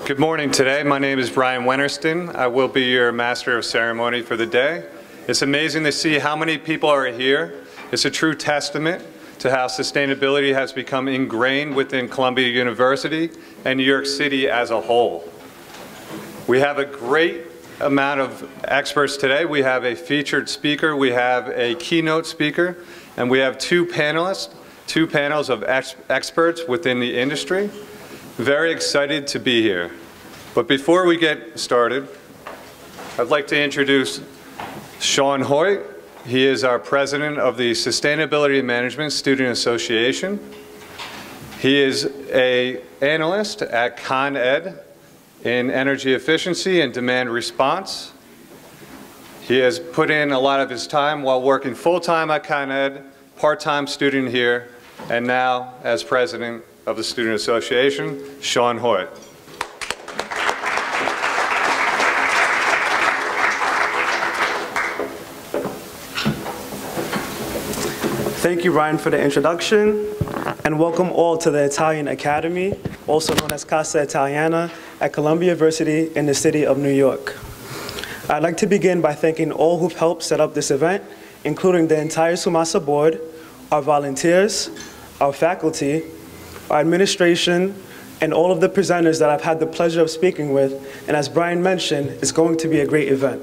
Good morning today. My name is Brian Wennerston. I will be your Master of Ceremony for the day. It's amazing to see how many people are here. It's a true testament to how sustainability has become ingrained within Columbia University and New York City as a whole. We have a great amount of experts today. We have a featured speaker, we have a keynote speaker, and we have two panelists, two panels of experts within the industry. Very excited to be here. But before we get started, I'd like to introduce Sean Hoyt. He is our president of the Sustainability Management Student Association. He is an analyst at Con Ed in energy efficiency and demand response. He has put in a lot of his time while working full-time at Con Ed, part-time student here, and now as president of the Student Association, Sean Hoyt. Thank you, Ryan, for the introduction, and welcome all to the Italian Academy, also known as Casa Italiana, at Columbia University in the city of New York. I'd like to begin by thanking all who've helped set up this event, including the entire SUMASA board, our volunteers, our faculty, our administration, and all of the presenters that I've had the pleasure of speaking with, and as Brian mentioned, it's going to be a great event.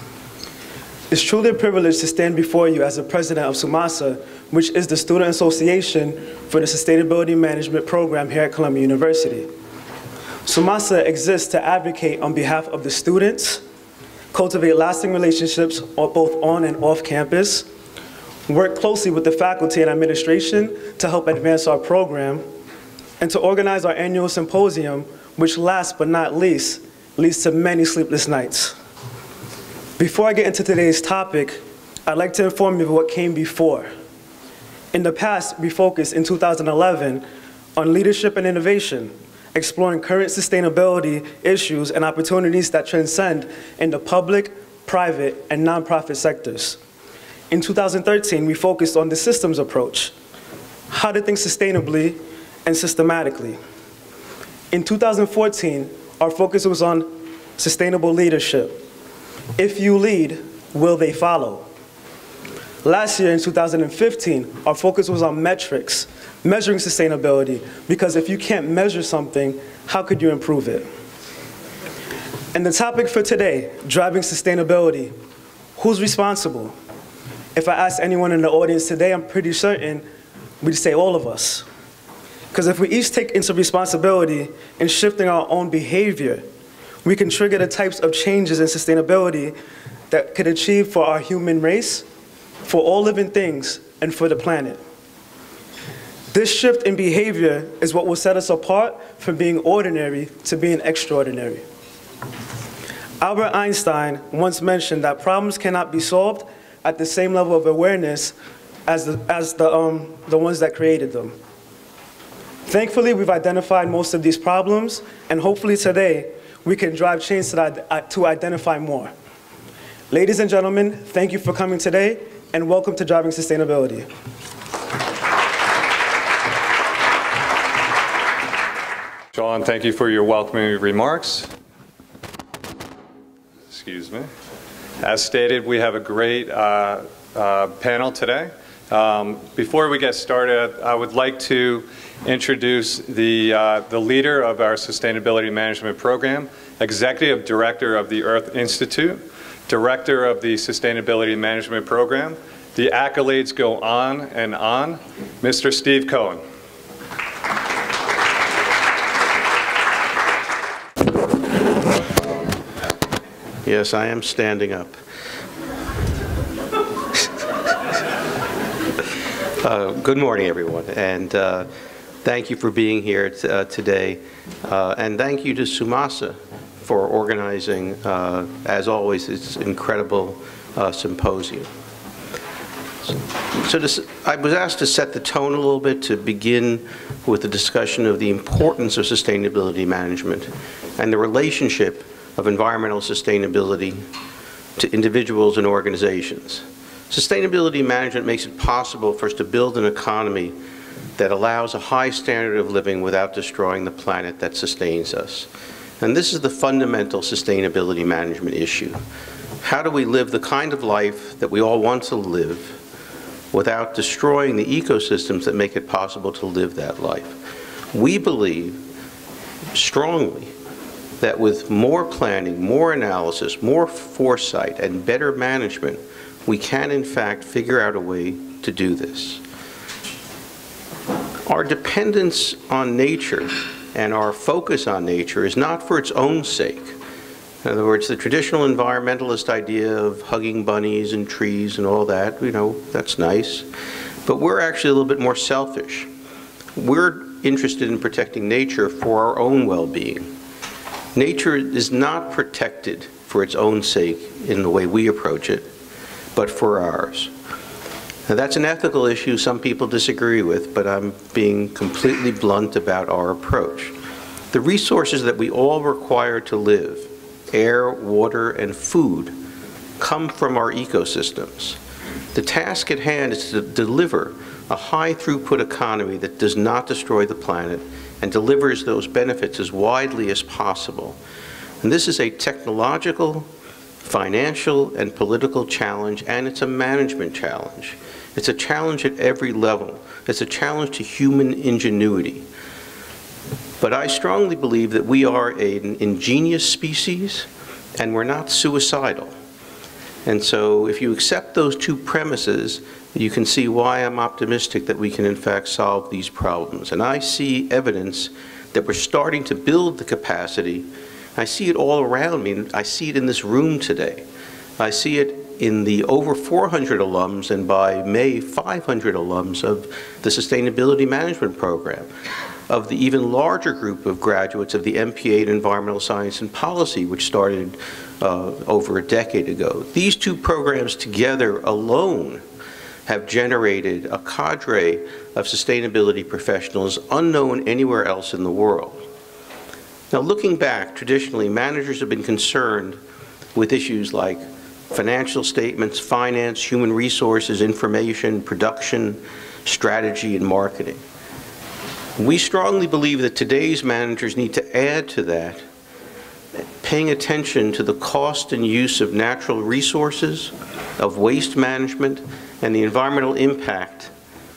It's truly a privilege to stand before you as the president of SUMASA, which is the Student Association for the Sustainability Management Program here at Columbia University. SUMASA exists to advocate on behalf of the students, cultivate lasting relationships both on and off campus, work closely with the faculty and administration to help advance our program, and to organize our annual symposium, which last but not least, leads to many sleepless nights. Before I get into today's topic, I'd like to inform you of what came before. In the past, we focused in 2011 on leadership and innovation, exploring current sustainability issues and opportunities that transcend in the public, private, and nonprofit sectors. In 2013, we focused on the systems approach, how to think sustainably and systematically. In 2014, our focus was on sustainable leadership. If you lead, will they follow? Last year in 2015, our focus was on metrics, measuring sustainability, because if you can't measure something, how could you improve it? And the topic for today, driving sustainability, who's responsible? If I ask anyone in the audience today, I'm pretty certain we'd say all of us. Because if we each take into responsibility in shifting our own behavior, we can trigger the types of changes in sustainability that could achieve for our human race, for all living things, and for the planet. This shift in behavior is what will set us apart from being ordinary to being extraordinary. Albert Einstein once mentioned that problems cannot be solved at the same level of awareness as the ones that created them. Thankfully, we've identified most of these problems, and hopefully today, we can drive change to identify more. Ladies and gentlemen, thank you for coming today, and welcome to Driving Sustainability. Sean, thank you for your welcoming remarks. Excuse me. As stated, we have a great panel today. Before we get started, I would like to introduce the leader of our Sustainability Management Program, Executive Director of the Earth Institute, Director of the Sustainability Management Program. The accolades go on and on. Mr. Steve Cohen. Yes, I am standing up. Good morning, everyone, and thank you for being here today, and thank you to SUMASA for organizing, as always, this incredible symposium. I was asked to set the tone a little bit to begin with a discussion of the importance of sustainability management and the relationship of environmental sustainability to individuals and organizations. Sustainability management makes it possible for us to build an economy that allows a high standard of living without destroying the planet that sustains us. And this is the fundamental sustainability management issue. How do we live the kind of life that we all want to live without destroying the ecosystems that make it possible to live that life? We believe strongly that with more planning, more analysis, more foresight, and better management, we can in fact figure out a way to do this. Our dependence on nature and our focus on nature is not for its own sake. In other words, the traditional environmentalist idea of hugging bunnies and trees and all that, you know, that's nice. But we're actually a little bit more selfish. We're interested in protecting nature for our own well-being. Nature is not protected for its own sake in the way we approach it, but for ours. Now, that's an ethical issue some people disagree with, but I'm being completely blunt about our approach. The resources that we all require to live, air, water, and food, come from our ecosystems. The task at hand is to deliver a high-throughput economy that does not destroy the planet and delivers those benefits as widely as possible. And this is a technological, financial, and political challenge, and it's a management challenge. It's a challenge at every level. It's a challenge to human ingenuity. But I strongly believe that we are an ingenious species, and we're not suicidal. And so if you accept those two premises, you can see why I'm optimistic that we can in fact solve these problems. And I see evidence that we're starting to build the capacity. I see it all around me. I see it in this room today. I see it in the over 400 alums, and by May, 500 alums of the Sustainability Management Program, of the even larger group of graduates of the MPA in Environmental Science and Policy, which started over a decade ago. These two programs together alone have generated a cadre of sustainability professionals unknown anywhere else in the world. Now, looking back, traditionally, managers have been concerned with issues like financial statements, finance, human resources, information, production, strategy, and marketing. We strongly believe that today's managers need to add to that, paying attention to the cost and use of natural resources, of waste management, and the environmental impact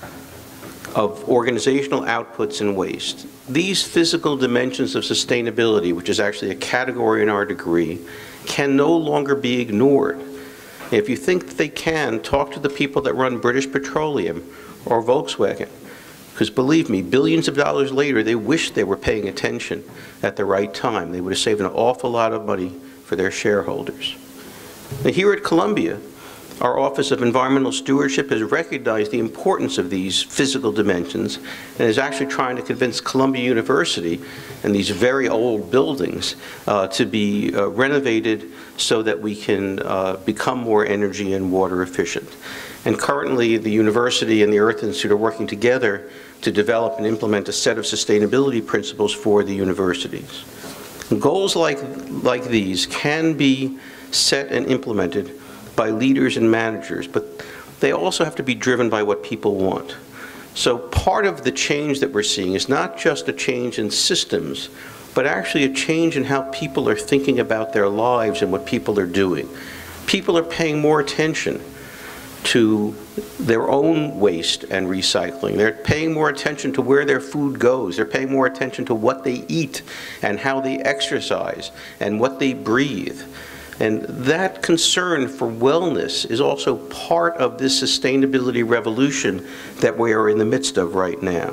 of organizational outputs and waste. These physical dimensions of sustainability, which is actually a category in our degree, can no longer be ignored. If you think that they can, talk to the people that run British Petroleum or Volkswagen. Because believe me, billions of dollars later, they wish they were paying attention at the right time. They would have saved an awful lot of money for their shareholders. Now, here at Columbia, our Office of Environmental Stewardship has recognized the importance of these physical dimensions and is actually trying to convince Columbia University and these very old buildings to be renovated so that we can become more energy and water efficient. And currently, the university and the Earth Institute are working together to develop and implement a set of sustainability principles for the universities. And goals like these can be set and implemented by leaders and managers, but they also have to be driven by what people want. So part of the change that we're seeing is not just a change in systems, but actually a change in how people are thinking about their lives and what people are doing. People are paying more attention to their own waste and recycling. They're paying more attention to where their food goes. They're paying more attention to what they eat and how they exercise and what they breathe. And that concern for wellness is also part of this sustainability revolution that we are in the midst of right now.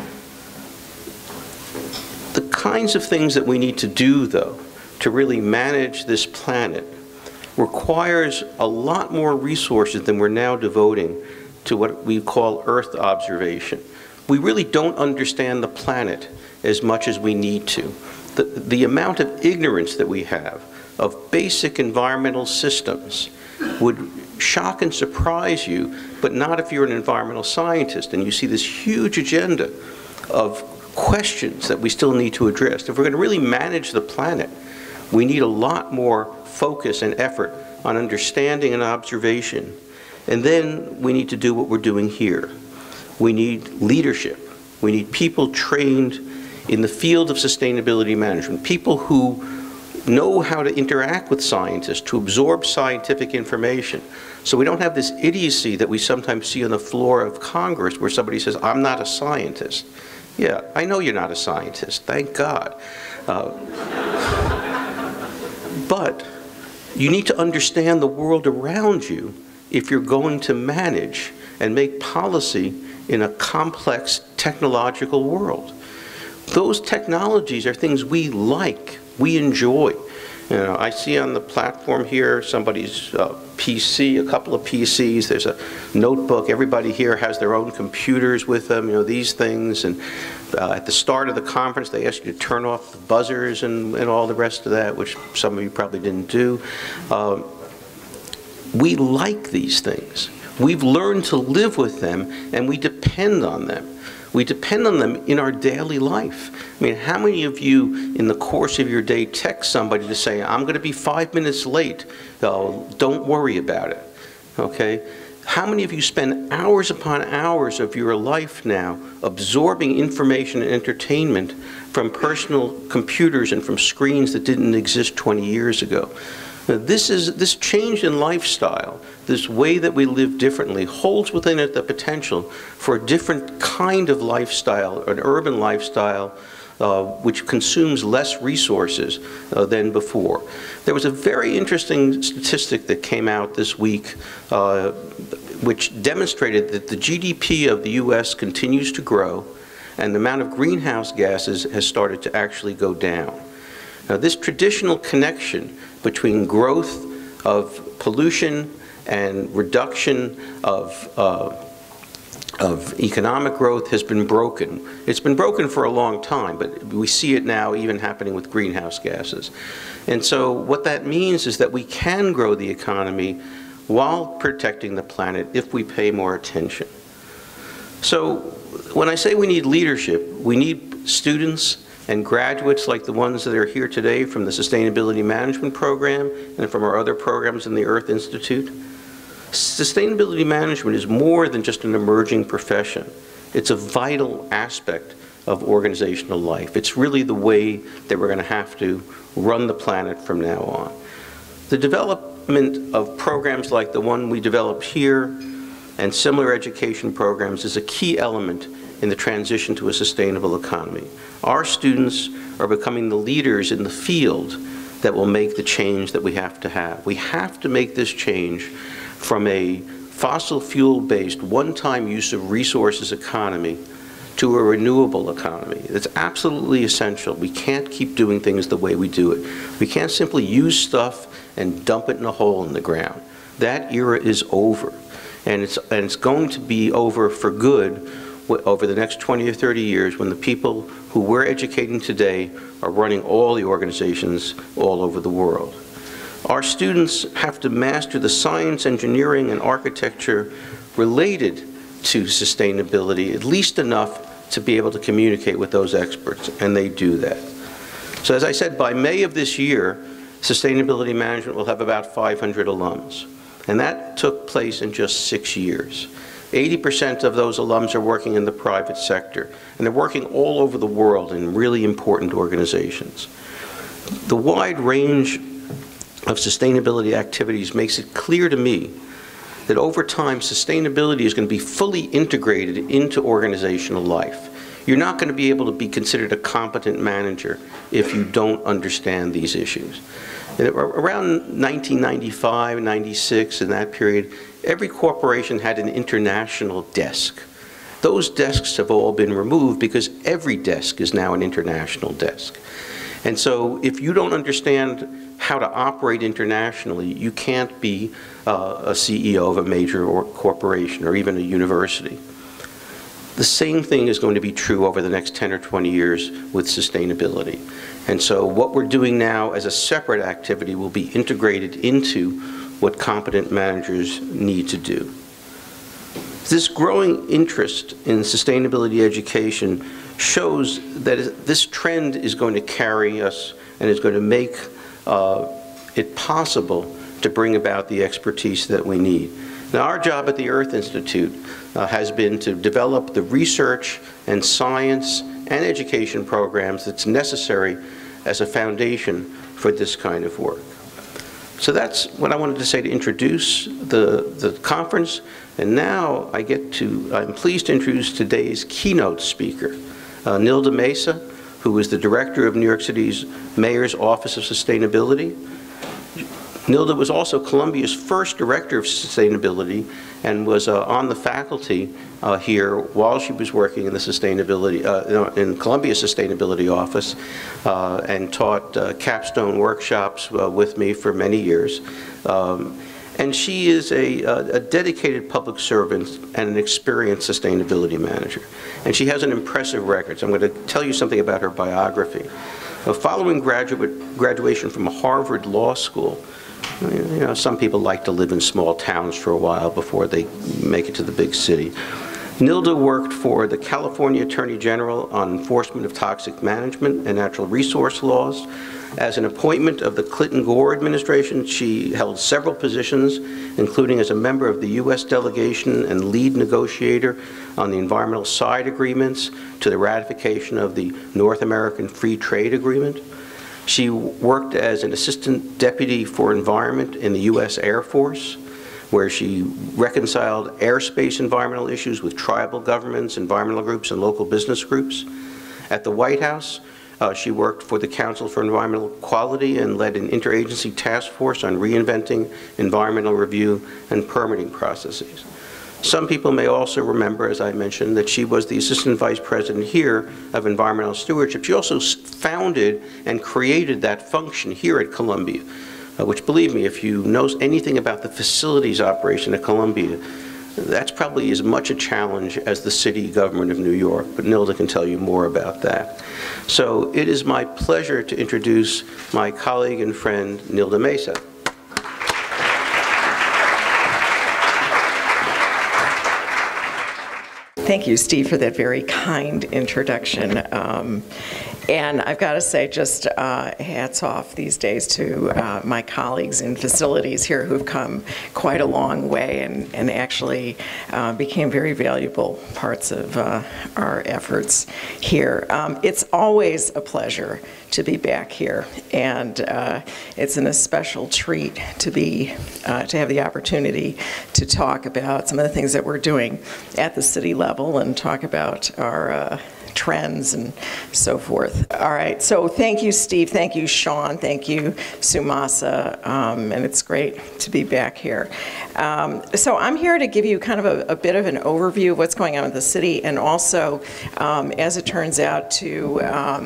The kinds of things that we need to do, though, to really manage this planet requires a lot more resources than we're now devoting to what we call Earth observation. We really don't understand the planet as much as we need to. The amount of ignorance that we have of basic environmental systems would shock and surprise you, but not if you're an environmental scientist and you see this huge agenda of questions that we still need to address. If we're going to really manage the planet, we need a lot more focus and effort on understanding and observation. And then we need to do what we're doing here. We need leadership. We need people trained in the field of sustainability management, people who know how to interact with scientists, to absorb scientific information. So we don't have this idiocy that we sometimes see on the floor of Congress where somebody says, I'm not a scientist. Yeah, I know you're not a scientist, thank God. But you need to understand the world around you if you're going to manage and make policy in a complex technological world. Those technologies are things we like, we enjoy. You know, I see on the platform here somebody's PC, a couple of PCs, there's a notebook, everybody here has their own computers with them, you know, these things, and at the start of the conference they ask you to turn off the buzzers and all the rest of that, which some of you probably didn't do. We like these things. We've learned to live with them, and we depend on them. We depend on them in our daily life. I mean, how many of you in the course of your day text somebody to say, I'm going to be 5 minutes late, don't worry about it, okay? How many of you spend hours upon hours of your life now absorbing information and entertainment from personal computers and from screens that didn't exist 20 years ago? Now, this change in lifestyle, this way that we live differently, holds within it the potential for a different kind of lifestyle, an urban lifestyle, which consumes less resources than before. There was a very interesting statistic that came out this week which demonstrated that the GDP of the US continues to grow and the amount of greenhouse gases has started to actually go down. Now, this traditional connection between growth of pollution and reduction of economic growth has been broken. It's been broken for a long time, but we see it now even happening with greenhouse gases. And so what that means is that we can grow the economy while protecting the planet if we pay more attention. So when I say we need leadership, we need students and graduates like the ones that are here today from the Sustainability Management Program and from our other programs in the Earth Institute. Sustainability management is more than just an emerging profession. It's a vital aspect of organizational life. It's really the way that we're going to have to run the planet from now on. The development of programs like the one we developed here and similar education programs is a key element in the transition to a sustainable economy. Our students are becoming the leaders in the field that will make the change that we have to have. We have to make this change from a fossil fuel-based, one-time use of resources economy to a renewable economy. It's absolutely essential. We can't keep doing things the way we do it. We can't simply use stuff and dump it in a hole in the ground. That era is over, and it's going to be over for good over the next 20 or 30 years when the people who we're educating today are running all the organizations all over the world. Our students have to master the science, engineering, and architecture related to sustainability, at least enough to be able to communicate with those experts, and they do that. So as I said, by May of this year, Sustainability Management will have about 500 alums, and that took place in just 6 years. 80% of those alums are working in the private sector, and they're working all over the world in really important organizations. The wide range of sustainability activities makes it clear to me that over time, sustainability is going to be fully integrated into organizational life. You're not going to be able to be considered a competent manager if you don't understand these issues. And around 1995, 96, in that period, every corporation had an international desk. Those desks have all been removed because every desk is now an international desk. And so if you don't understand how to operate internationally, you can't be a CEO of a major corporation or even a university. The same thing is going to be true over the next 10 or 20 years with sustainability. And so what we're doing now as a separate activity will be integrated into what competent managers need to do. This growing interest in sustainability education shows that this trend is going to carry us and is going to make it possible to bring about the expertise that we need. Now, our job at the Earth Institute has been to develop the research and science and education programs that's necessary as a foundation for this kind of work. So that's what I wanted to say to introduce the conference. And now I'm pleased to introduce today's keynote speaker, Nilda Mesa, who is the director of New York City's Mayor's Office of Sustainability. Nilda was also Columbia's first director of sustainability and was on the faculty here while she was working in the sustainability, in Columbia's sustainability office, and taught capstone workshops with me for many years. And she is a dedicated public servant and an experienced sustainability manager. And she has an impressive record. So I'm going to tell you something about her biography. Following graduation from Harvard Law School, you know, some people like to live in small towns for a while before they make it to the big city. Nilda worked for the California Attorney General on enforcement of toxic management and natural resource laws. As an appointment of the Clinton-Gore administration, she held several positions, including as a member of the U.S. delegation and lead negotiator on the environmental side agreements to the ratification of the North American Free Trade Agreement. She worked as an assistant deputy for environment in the U.S. Air Force, where she reconciled airspace environmental issues with tribal governments, environmental groups, and local business groups. At the White House, she worked for the Council for Environmental Quality and led an interagency task force on reinventing environmental review and permitting processes. Some people may also remember, as I mentioned, that she was the Assistant Vice President here of Environmental Stewardship. She also founded and created that function here at Columbia, which, believe me, if you know anything about the facilities operation at Columbia, that's probably as much a challenge as the city government of New York, but Nilda can tell you more about that. So it is my pleasure to introduce my colleague and friend, Nilda Mesa. Thank you, Steve, for that very kind introduction. And I've got to say, just hats off these days to my colleagues in facilities here who've come quite a long way and actually became very valuable parts of our efforts here. It's always a pleasure to be back here, and it's an especial treat to have the opportunity to talk about some of the things that we're doing at the city level and talk about our trends and so forth. All right, so thank you, Steve. Thank you, Sean. Thank you, Sumasa. And it's great to be back here. So I'm here to give you kind of a bit of an overview of what's going on with the city, and also, as it turns out, to,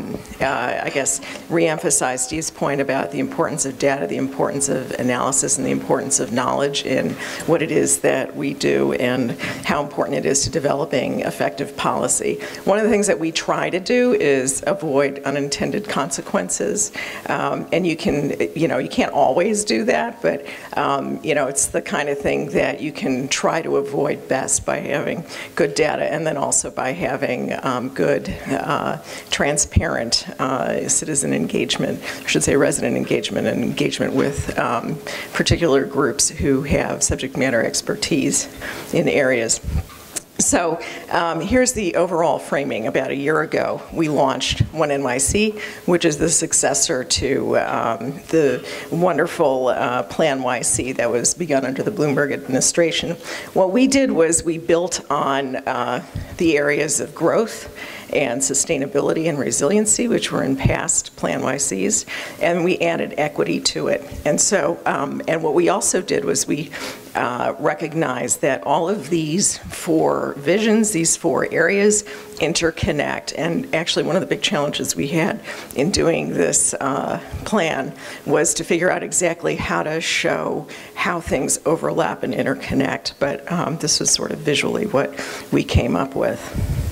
I guess, reemphasize Steve's point about the importance of data, the importance of analysis, and the importance of knowledge in what it is that we do and how important it is to developing effective policy. One of the things that we try to do is avoid unintended consequences, and you can't always do that, but it's the kind of thing that you can try to avoid best by having good data, and then also by having good, transparent citizen engagement, I should say resident engagement, and engagement with particular groups who have subject matter expertise in areas. So here's the overall framing. About a year ago, we launched One NYC, which is the successor to the wonderful Plan YC that was begun under the Bloomberg administration. What we did was we built on the areas of growth and sustainability and resiliency, which were in past Plan YCs, and we added equity to it. And so, and what we also did was we recognized that all of these four visions, these four areas, interconnect. And actually, one of the big challenges we had in doing this plan was to figure out exactly how to show how things overlap and interconnect. But this was sort of visually what we came up with.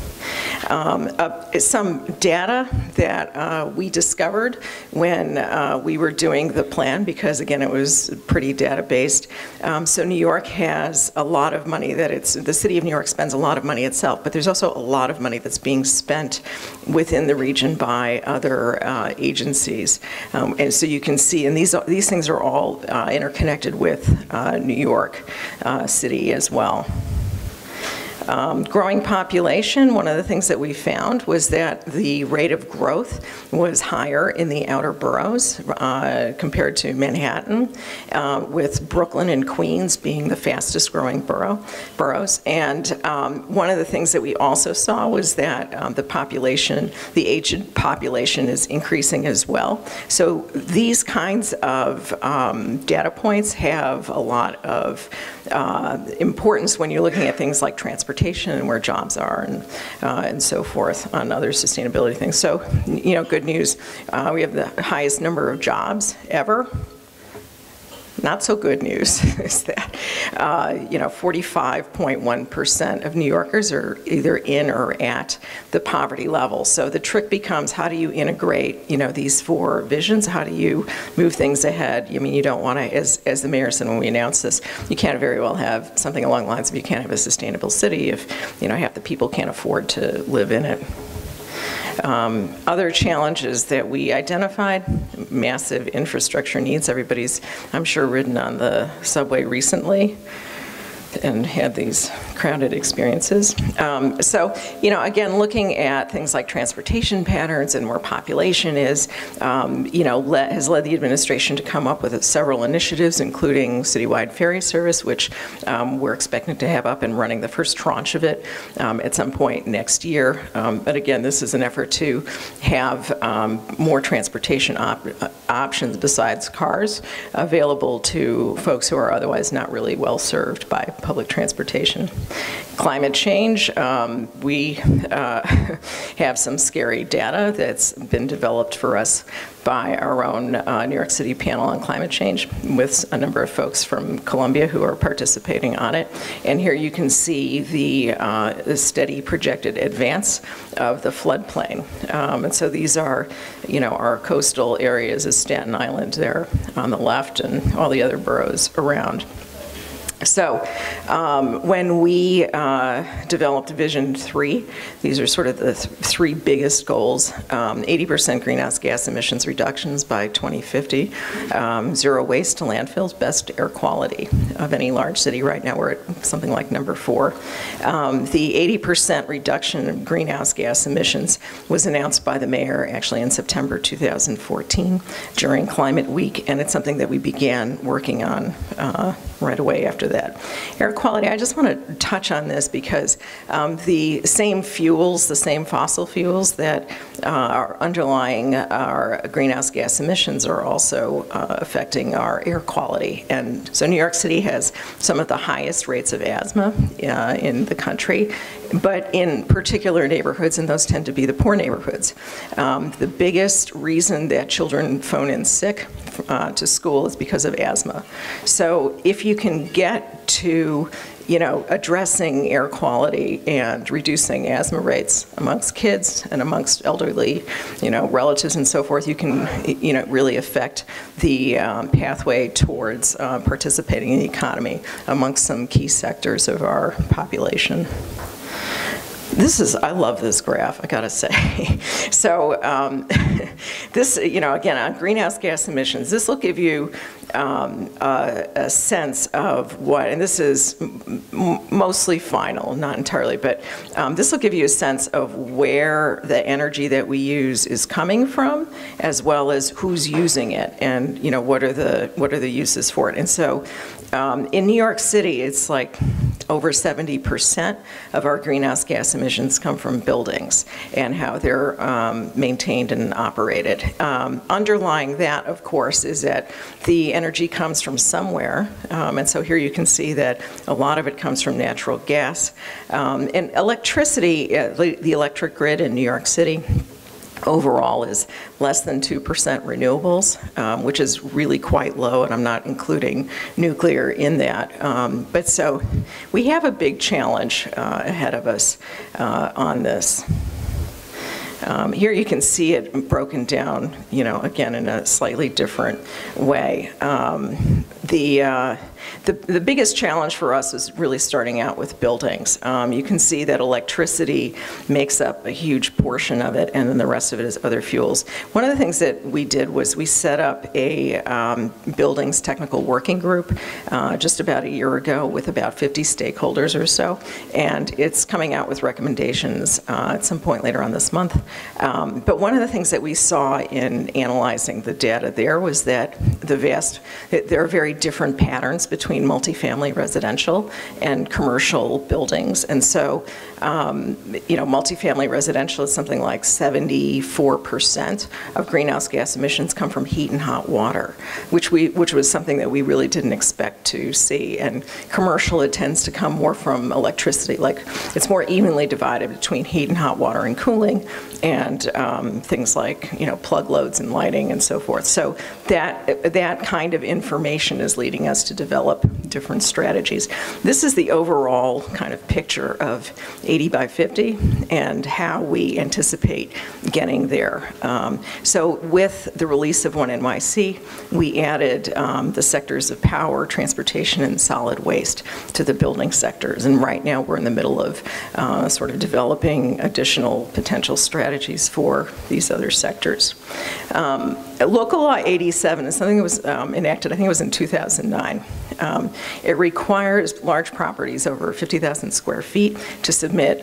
Some data that we discovered when we were doing the plan, because again it was pretty data-based. So New York has a lot of money the city of New York spends a lot of money itself, but there's also a lot of money that's being spent within the region by other agencies. And so you can see, and these things are all interconnected with New York City as well. Growing population, one of the things that we found was that the rate of growth was higher in the outer boroughs compared to Manhattan, with Brooklyn and Queens being the fastest growing boroughs. And one of the things that we also saw was that the aged population is increasing as well. So these kinds of data points have a lot of importance when you're looking at things like transportation and where jobs are and so forth on other sustainability things. So, you know, good news, we have the highest number of jobs ever. Not so good news is that, 45.1% of New Yorkers are either in or at the poverty level. So the trick becomes, how do you integrate, these four visions? How do you move things ahead? I mean, you don't want to, as the mayor said when we announced this, you can't very well have something along the lines of you can't have a sustainable city if, half the people can't afford to live in it. Other challenges that we identified, massive infrastructure needs. Everybody's, I'm sure, ridden on the subway recently and had these crowded experiences. So, again, looking at things like transportation patterns and where population is, has led the administration to come up with several initiatives, including citywide ferry service, which we're expecting to have up and running the first tranche of it at some point next year. But again, this is an effort to have more transportation options besides cars available to folks who are otherwise not really well served by public transportation. Climate change, we have some scary data that's been developed for us by our own New York City panel on climate change with a number of folks from Columbia who are participating on it. And here you can see the steady projected advance of the floodplain. And so these are, our coastal areas of Staten Island there on the left and all the other boroughs around. So when we developed Vision 3, these are sort of the three biggest goals: 80% greenhouse gas emissions reductions by 2050, zero waste to landfills, best air quality of any large city. Right now we're at something like number 4. The 80% reduction in greenhouse gas emissions was announced by the mayor actually in September 2014 during Climate Week, and it's something that we began working on right away after that. Air quality, I just want to touch on this because the same fuels, the same fossil fuels that are underlying our greenhouse gas emissions are also affecting our air quality. And so New York City has some of the highest rates of asthma in the country, but in particular neighborhoods, and those tend to be the poor neighborhoods. The biggest reason that children phone in sick to school is because of asthma. So if you can get to addressing air quality and reducing asthma rates amongst kids and amongst elderly, relatives and so forth, you can, really affect the pathway towards participating in the economy amongst some key sectors of our population. I love this graph, I gotta say. So this, again, on greenhouse gas emissions, this will give you a sense of what, and this is mostly final, not entirely, but this will give you a sense of where the energy that we use is coming from, as well as who's using it, and what are the uses for it. And so in New York City, it's like over 70% of our greenhouse gas emissions come from buildings and how they're maintained and operated. Underlying that, of course, is that the energy comes from somewhere, and so here you can see that a lot of it comes from natural gas. And electricity, the electric grid in New York City, overall is less than 2% renewables, which is really quite low, and I'm not including nuclear in that. But so we have a big challenge ahead of us on this. Here you can see it broken down, again, in a slightly different way. The biggest challenge for us is really starting out with buildings. You can see that electricity makes up a huge portion of it, and then the rest of it is other fuels. One of the things that we did was we set up a buildings technical working group just about a year ago with about 50 stakeholders or so, and it's coming out with recommendations at some point later on this month. But one of the things that we saw in analyzing the data there was that there are very different patterns between multifamily residential and commercial buildings. And so, multifamily residential is something like 74% of greenhouse gas emissions come from heat and hot water, which was something that we really didn't expect to see. And commercial, it tends to come more from electricity, like it's more evenly divided between heat and hot water and cooling, and things like plug loads and lighting and so forth. So that kind of information is leading us to develop different strategies. This is the overall kind of picture of 80 by 50 and how we anticipate getting there. So with the release of One NYC, we added the sectors of power, transportation, and solid waste to the building sectors. And right now we're in the middle of sort of developing additional potential strategies for these other sectors. Local Law 87 is something that was enacted, I think it was in 2009. It requires large properties over 50,000 square feet to submit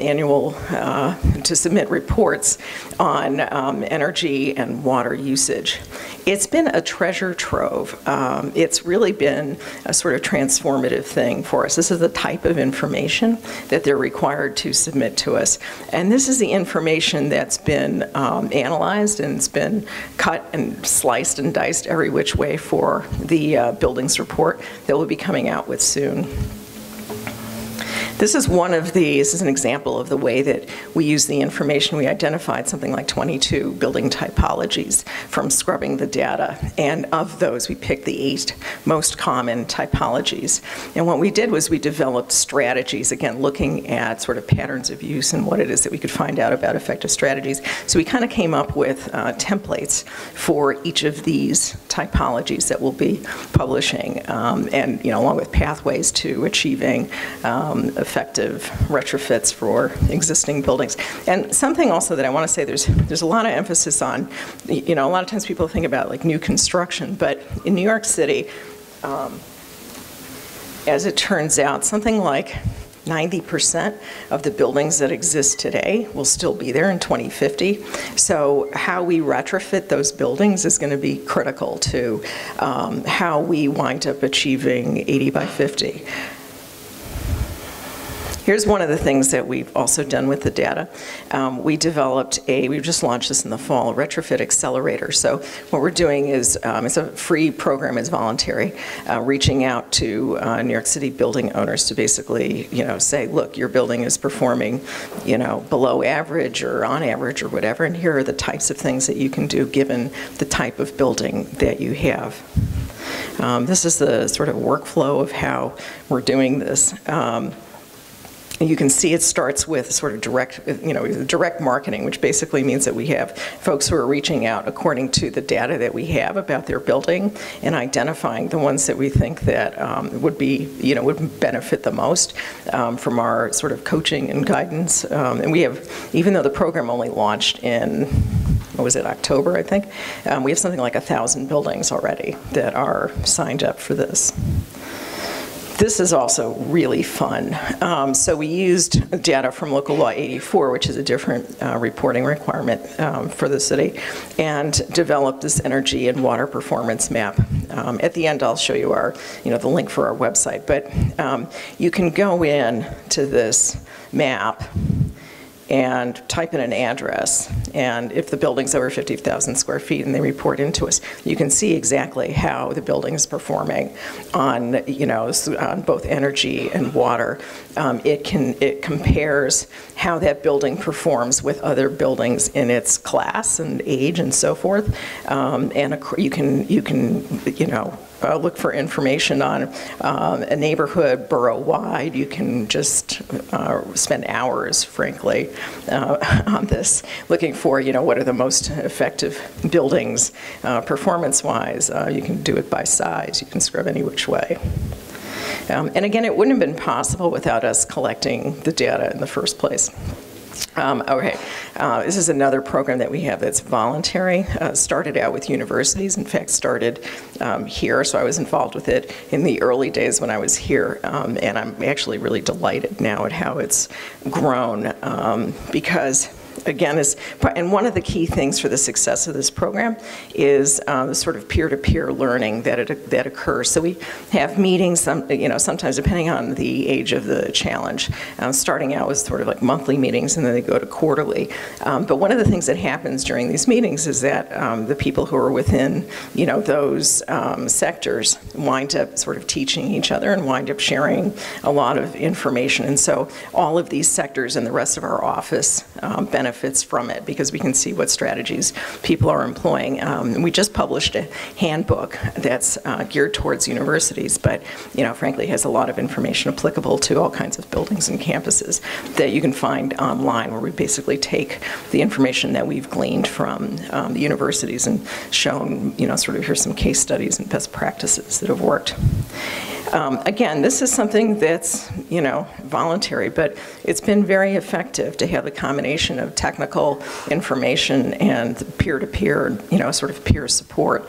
to submit reports on energy and water usage. It's been a treasure trove. It's really been a sort of transformative thing for us. This is the type of information that they're required to submit to us. And this is the information that's been analyzed, and it's been cut and sliced and diced every which way for the buildings report that we'll be coming out with soon. This is an example of the way that we use the information. We identified something like 22 building typologies from scrubbing the data, and of those we picked the 8 most common typologies. And what we did was we developed strategies, again looking at sort of patterns of use and what it is that we could find out about effective strategies. So we kind of came up with templates for each of these typologies that we'll be publishing, and along with pathways to achieving effective retrofits for existing buildings. And something also that I want to say, there's a lot of emphasis on, a lot of times people think about like new construction, but in New York City, as it turns out, something like 90% of the buildings that exist today will still be there in 2050. So how we retrofit those buildings is going to be critical to how we wind up achieving 80 by 50. Here's one of the things that we've also done with the data. We developed we just launched this in the fall, a retrofit accelerator. So what we're doing is, it's a free program, it's voluntary, reaching out to New York City building owners to basically, say, look, your building is performing, below average or on average or whatever, and here are the types of things that you can do given the type of building that you have. This is the sort of workflow of how we're doing this. You can see it starts with sort of direct marketing, which basically means that we have folks who are reaching out according to the data that we have about their building and identifying the ones that we think that would benefit the most from our sort of coaching and guidance. And we have, even though the program only launched in, what was it, October, I think, we have something like 1,000 buildings already that are signed up for this. This is also really fun. So we used data from Local Law 84, which is a different reporting requirement for the city, and developed this energy and water performance map. At the end, I'll show you the link for our website. But you can go in to this map and type in an address, and if the building's over 50,000 square feet and they report into us, you can see exactly how the building is performing on, on both energy and water. It compares how that building performs with other buildings in its class and age and so forth, and you can look for information on a neighborhood borough-wide, you can just spend hours, frankly, on this, looking for, what are the most effective buildings performance-wise. You can do it by size. You can scrub any which way. And again, it wouldn't have been possible without us collecting the data in the first place. Okay, this is another program that we have that's voluntary. Started out with universities, in fact started here, so I was involved with it in the early days when I was here, and I'm actually really delighted now at how it's grown because again, and one of the key things for the success of this program is the sort of peer-to-peer learning that occurs. So we have meetings, sometimes depending on the age of the challenge, starting out with sort of like monthly meetings, and then they go to quarterly. But one of the things that happens during these meetings is that the people who are within, those sectors wind up sort of teaching each other and wind up sharing a lot of information. And so all of these sectors and the rest of our office benefits from it because we can see what strategies people are employing. We just published a handbook that's geared towards universities, but frankly has a lot of information applicable to all kinds of buildings and campuses that you can find online, where we basically take the information that we've gleaned from the universities and shown, sort of here's some case studies and best practices that have worked. Again, this is something that's, voluntary, but it's been very effective to have a combination of technical information and peer-to-peer, sort of peer support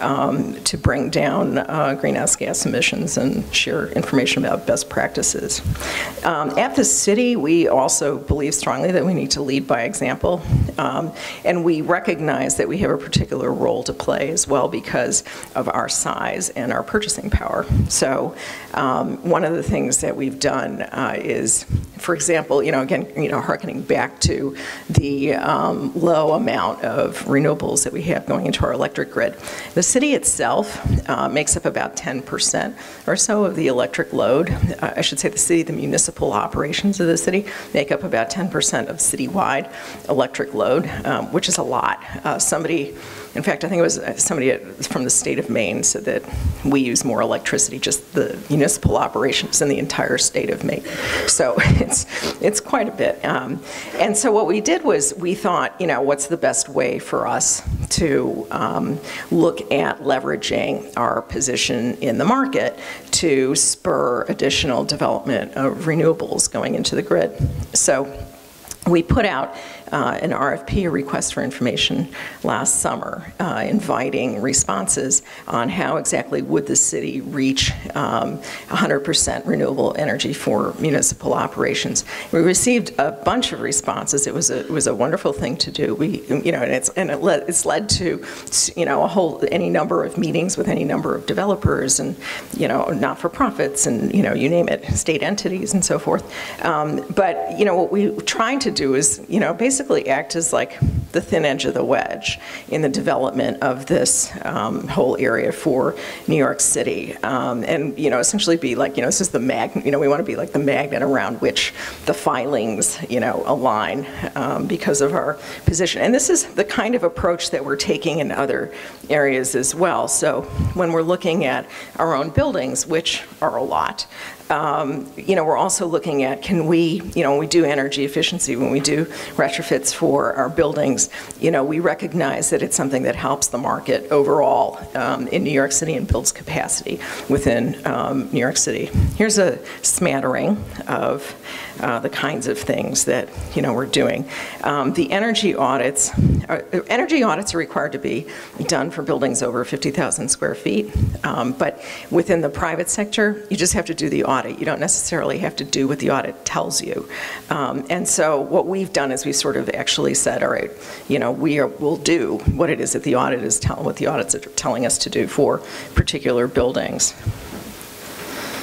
to bring down greenhouse gas emissions and share information about best practices. At the city, we also believe strongly that we need to lead by example, and we recognize that we have a particular role to play as well because of our size and our purchasing power. So one of the things that we've done is, for example, again, harkening back to the low amount of renewables that we have going into our electric grid. The city itself makes up about 10% or so of the electric load. I should say the municipal operations of the city make up about 10% of citywide electric load, which is a lot. In fact, I think it was somebody from the state of Maine said that we use more electricity, just the municipal operations, in the entire state of Maine. So it's quite a bit. And so what we did was we thought, what's the best way for us to look at leveraging our position in the market to spur additional development of renewables going into the grid. So we put out an RFP, a request for information, last summer, inviting responses on how exactly would the city reach 100% renewable energy for municipal operations. We received a bunch of responses. It was a wonderful thing to do. It's led to any number of meetings with any number of developers and not-for-profits and you name it, state entities and so forth. But what we're trying to do is basically act as like the thin edge of the wedge in the development of this whole area for New York City, and essentially be like this is the magnet. We want to be like the magnet around which the filings align because of our position. And this is the kind of approach that we're taking in other areas as well. So when we're looking at our own buildings, which are a lot, we're also looking at, can we, when we do energy efficiency, when we do retrofits for our buildings, we recognize that it's something that helps the market overall in New York City and builds capacity within New York City. Here's a smattering of the kinds of things that we're doing. The energy audits are required to be done for buildings over 50,000 square feet, but within the private sector, you just have to do the audit. You don't necessarily have to do what the audit tells you. And so what we've done is we sort of actually said, all right, we'll do what it is that the audit is what the audits are telling us to do for particular buildings.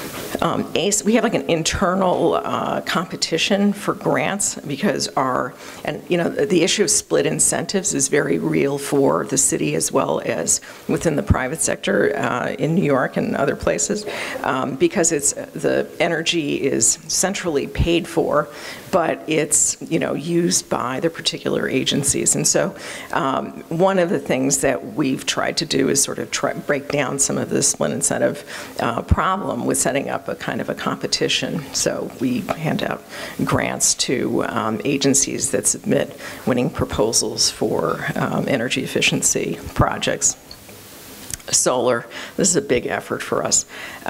ACE, we have like an internal competition for grants because the issue of split incentives is very real for the city as well as within the private sector in New York and other places, because the energy is centrally paid for, but it's used by the particular agencies. And so one of the things that we've tried to do is sort of break down some of the split incentive problem with setting up a kind of a competition. So we hand out grants to agencies that submit winning proposals for energy efficiency projects. Solar, this is a big effort for us.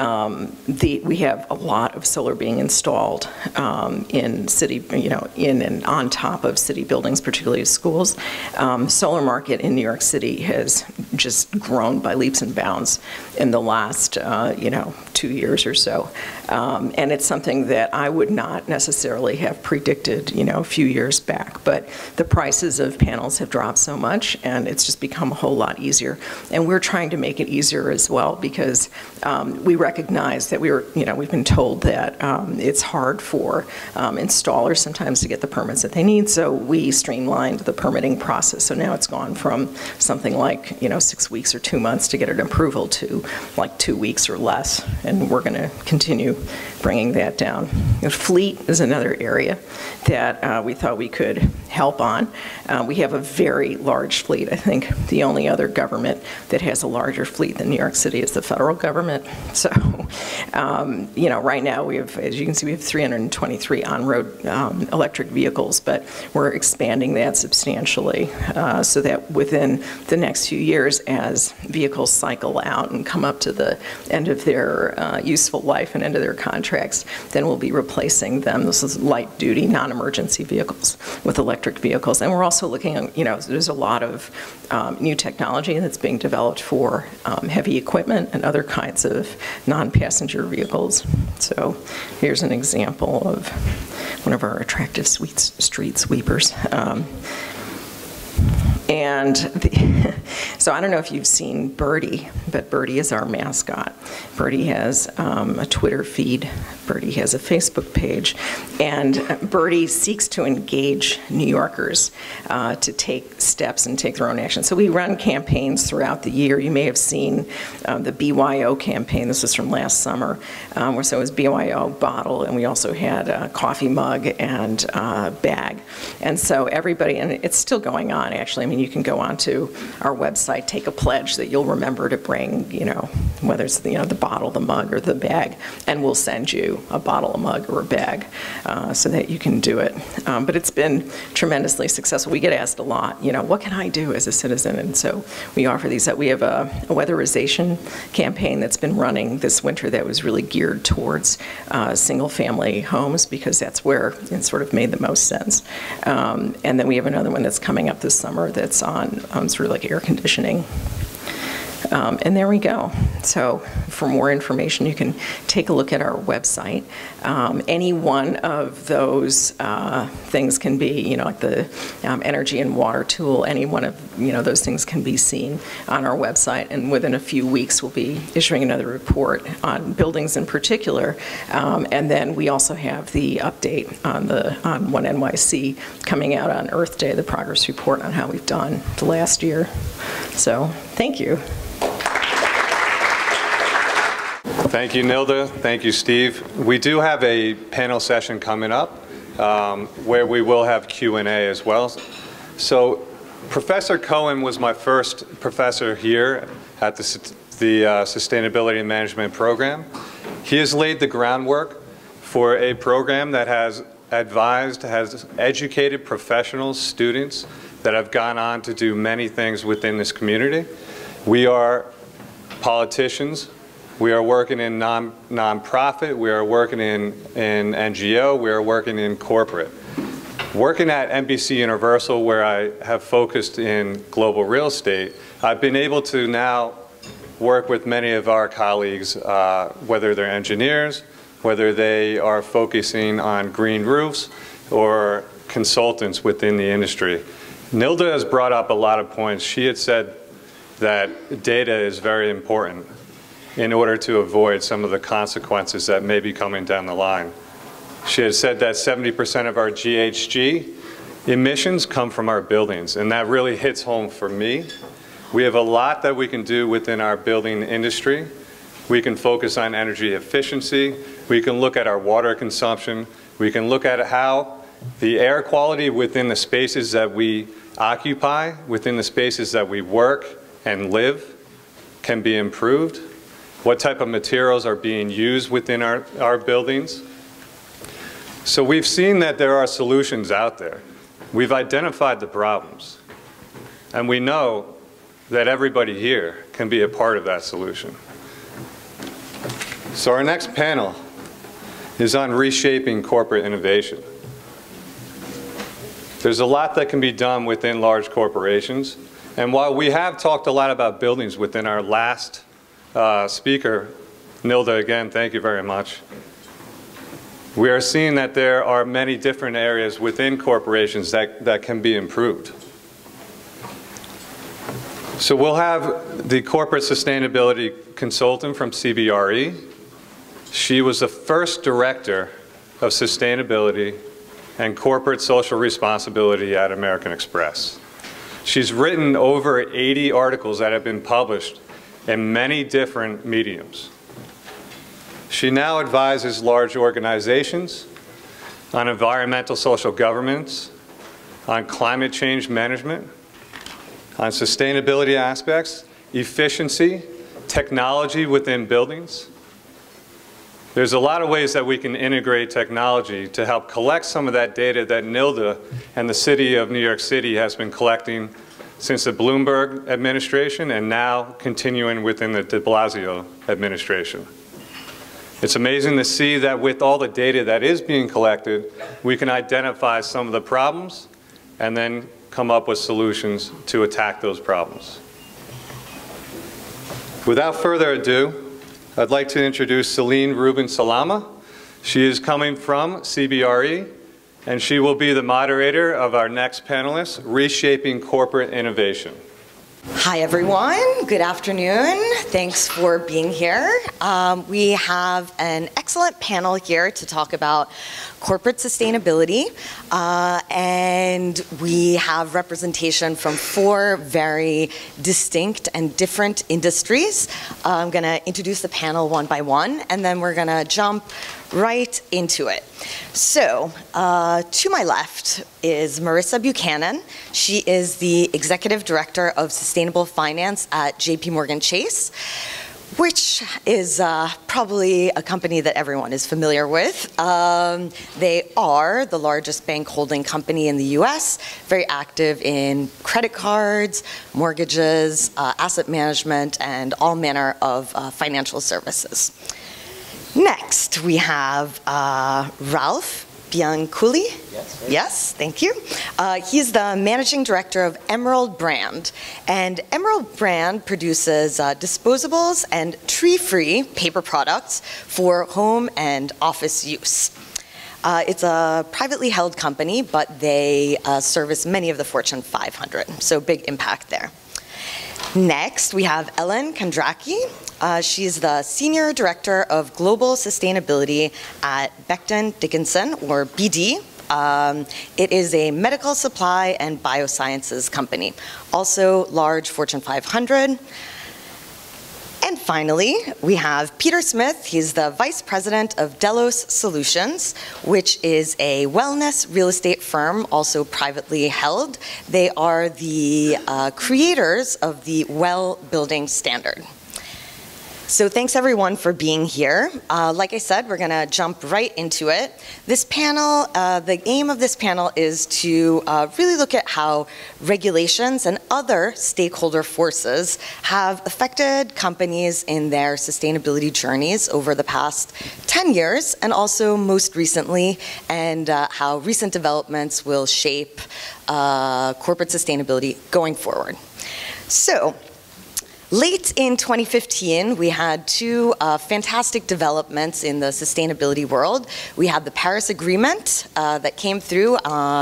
We have a lot of solar being installed in city, in and on top of city buildings, particularly schools. Solar market in New York City has just grown by leaps and bounds in the last, 2 years or so. And it's something that I would not necessarily have predicted, a few years back. But the prices of panels have dropped so much, and it's just become a whole lot easier. And we're trying to make it easier as well, because we recognize that we've been told that it's hard for installers sometimes to get the permits that they need. So we streamlined the permitting process. So now it's gone from something like 6 weeks or 2 months to get an approval to like 2 weeks or less. And we're going to continue bringing that down. Fleet is another area that we thought we could help on. We have a very large fleet. I think the only other government that has a larger fleet than New York City is the federal government. So, right now we have, as you can see, we have 323 on-road electric vehicles, but we're expanding that substantially so that within the next few years, as vehicles cycle out and come up to the end of their useful life and end of their contracts, then we'll be replacing them. This is light-duty, non-emergency vehicles with electric vehicles. And we're also looking at, there's a lot of new technology that's being developed for heavy equipment and other kinds of non-passenger vehicles. So here's an example of one of our attractive street sweepers. So I don't know if you've seen Birdie, but Birdie is our mascot. Birdie has a Twitter feed. Birdie has a Facebook page. And Birdie seeks to engage New Yorkers to take steps and take their own action. So we run campaigns throughout the year. You may have seen the BYO campaign. This was from last summer. So it was BYO bottle, and we also had a coffee mug and bag. And so everybody, and it's still going on, actually. I mean, you can go onto our website, take a pledge that you'll remember to bring, whether it's the bottle, the mug, or the bag, and we'll send you a bottle, a mug, or a bag so that you can do it. But it's been tremendously successful. We get asked a lot, what can I do as a citizen? And so we offer these. We have a weatherization campaign that's been running this winter that was really geared towards single-family homes, because that's where it sort of made the most sense. And then we have another one that's coming up this summer that's on sort of like air conditioning. And there we go. So for more information, you can take a look at our website. Any one of those things can be, like the energy and water tool, any one of those things can be seen on our website. And within a few weeks, we'll be issuing another report on buildings in particular. And then we also have the update on One NYC coming out on Earth Day, the progress report on how we've done the last year. So thank you. Thank you, Nilda. Thank you, Steve. We do have a panel session coming up where we will have Q&A as well. So Professor Cohen was my first professor here at the Sustainability and Management program. He has laid the groundwork for a program that has educated professionals, students that have gone on to do many things within this community. We are politicians. We are working in non-profit, we are working in NGO, we are working in corporate. Working at NBC Universal, where I have focused in global real estate, I've been able to now work with many of our colleagues, whether they're engineers, whether they are focusing on green roofs, or consultants within the industry. Nilda has brought up a lot of points. She had said that data is very important. in order to avoid some of the consequences that may be coming down the line. She had said that 70% of our GHG emissions come from our buildings, and that really hits home for me. We have a lot that we can do within our building industry. We can focus on energy efficiency. We can look at our water consumption. We can look at how the air quality within the spaces that we occupy, within the spaces that we work and live, can be improved. What type of materials are being used within our buildings. So we've seen that there are solutions out there. We've identified the problems. And we know that everybody here can be a part of that solution. So our next panel is on reshaping corporate innovation. There's a lot that can be done within large corporations. And while we have talked a lot about buildings within our last speaker, Nilda, again, thank you very much. We are seeing that there are many different areas within corporations that can be improved. So we'll have the corporate sustainability consultant from CBRE. She was the first director of sustainability and corporate social responsibility at American Express. She's written over 80 articles that have been published in many different mediums. She now advises large organizations on environmental social governance, on climate change management, on sustainability aspects, efficiency, technology within buildings. There's a lot of ways that we can integrate technology to help collect some of that data that Nilda and the city of New York City has been collecting since the Bloomberg administration and now continuing within the de Blasio administration. It's amazing to see that with all the data that is being collected, we can identify some of the problems and then come up with solutions to attack those problems. Without further ado, I'd like to introduce Celine Rubin Salama. She is coming from CBRE, and she will be the moderator of our next panelist, Reshaping Corporate Innovation. Hi everyone, good afternoon. Thanks for being here. We have an excellent panel here to talk about corporate sustainability, and we have representation from 4 very distinct and different industries. I'm going to introduce the panel one by one, and then we're going to jump right into it. So, to my left is Marissa Buchanan. She is the Executive Director of Sustainable Finance at JPMorgan Chase, which is probably a company that everyone is familiar with. They are the largest bank holding company in the US, very active in credit cards, mortgages, asset management, and all manner of financial services. Next, we have Ralph Bianculli. Yes, thank you. He's the Managing Director of Emerald Brand. And Emerald Brand produces disposables and tree-free paper products for home and office use. It's a privately held company, but they service many of the Fortune 500, so big impact there. Next, we have Ellen Kondracki. She's the Senior Director of Global Sustainability at Becton Dickinson, or BD. It is a medical supply and biosciences company, also large Fortune 500. And finally, we have Peter Smith. He's the Vice President of Delos Solutions, which is a wellness real estate firm, also privately held. They are the creators of the Well Building Standard. So thanks everyone for being here. Like I said, we're gonna jump right into it. This panel, the aim of this panel is to really look at how regulations and other stakeholder forces have affected companies in their sustainability journeys over the past 10 years, and also most recently, and how recent developments will shape corporate sustainability going forward. So, Late in 2015, we had two fantastic developments in the sustainability world. We had the Paris Agreement that came through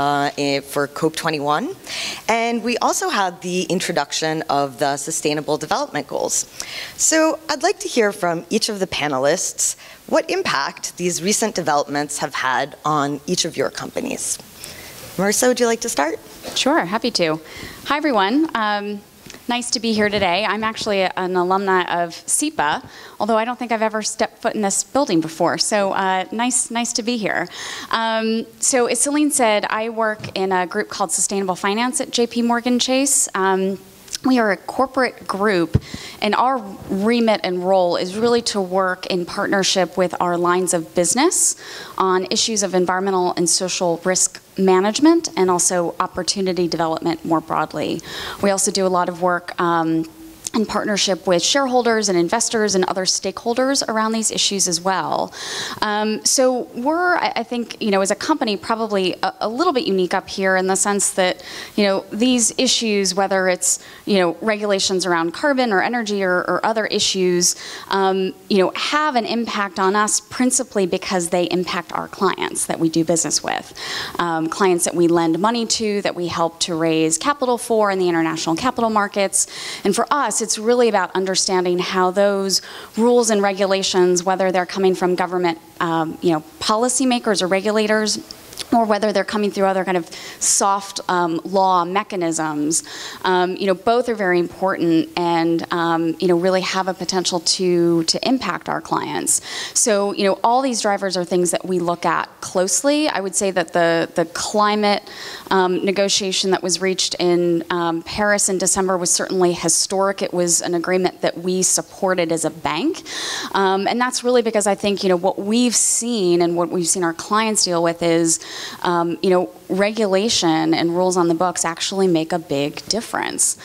for COP21, and we also had the introduction of the Sustainable Development Goals. So I'd like to hear from each of the panelists what impact these recent developments have had on each of your companies. Marissa, would you like to start? Sure, happy to. Hi, everyone. Nice to be here today. I'm actually an alumni of SEPA, although I don't think I've ever stepped foot in this building before. So nice to be here. So as Celine said, I work in a group called Sustainable Finance at JP Morgan Chase. We are a corporate group, and our remit and role is really to work in partnership with our lines of business on issues of environmental and social risk management and also opportunity development more broadly. We also do a lot of work in partnership with shareholders and investors and other stakeholders around these issues as well. So we're, I think, as a company, probably a little bit unique up here in the sense that, these issues, whether it's, regulations around carbon or energy or other issues, have an impact on us principally because they impact our clients that we do business with. Clients that we lend money to, that we help to raise capital for in the international capital markets. And for us, it's really about understanding how those rules and regulations, whether they're coming from government, policymakers or regulators, or whether they're coming through other kind of soft law mechanisms, both are very important and, really have a potential to impact our clients. So, all these drivers are things that we look at closely. I would say that the climate negotiation that was reached in Paris in December was certainly historic. It was an agreement that we supported as a bank. And that's really because I think, what we've seen and what we've seen our clients deal with is regulation and rules on the books actually make a big difference.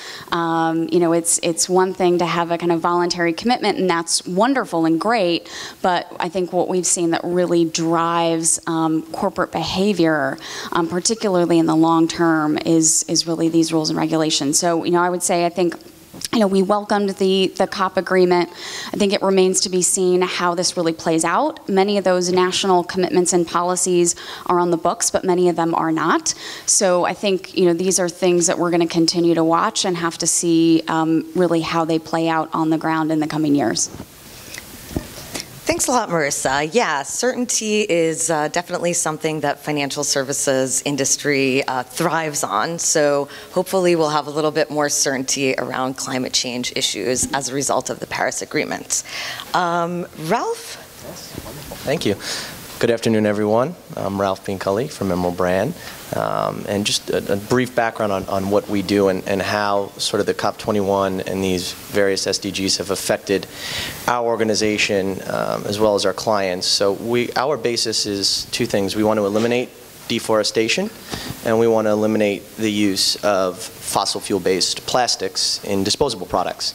It's one thing to have a kind of voluntary commitment, and that's wonderful and great, but I think what we've seen that really drives corporate behavior, particularly in the long term, is really these rules and regulations. So, I would say, I think, we welcomed the COP agreement. I think it remains to be seen how this really plays out. Many of those national commitments and policies are on the books, but many of them are not. So I think, these are things that we're going to continue to watch and have to see really how they play out on the ground in the coming years. Thanks a lot, Marissa. Yeah, certainty is definitely something that financial services industry thrives on. So hopefully we'll have a little bit more certainty around climate change issues as a result of the Paris Agreement. Ralph? Thank you. Good afternoon, everyone. I'm Ralph Bianculi from Emerald Brand. And just a brief background on what we do and how sort of the COP21 and these various SDGs have affected our organization as well as our clients. So our basis is two things. We want to eliminate deforestation, and we want to eliminate the use of fossil fuel-based plastics in disposable products.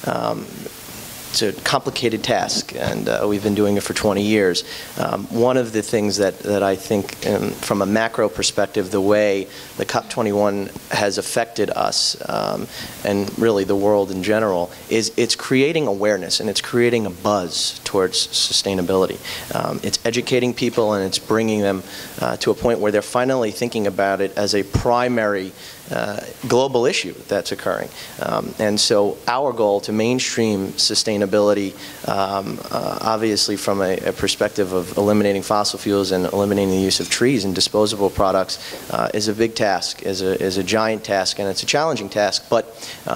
It's a complicated task, and we've been doing it for 20 years. One of the things that I think, from a macro perspective, the way the COP21 has affected us, and really the world in general, is it's creating awareness and it's creating a buzz towards sustainability. It's educating people, and it's bringing them to a point where they're finally thinking about it as a primary global issue that's occurring. And so our goal to mainstream sustainability, obviously from a perspective of eliminating fossil fuels and eliminating the use of trees and disposable products, is a big task, is a giant task, and it's a challenging task. But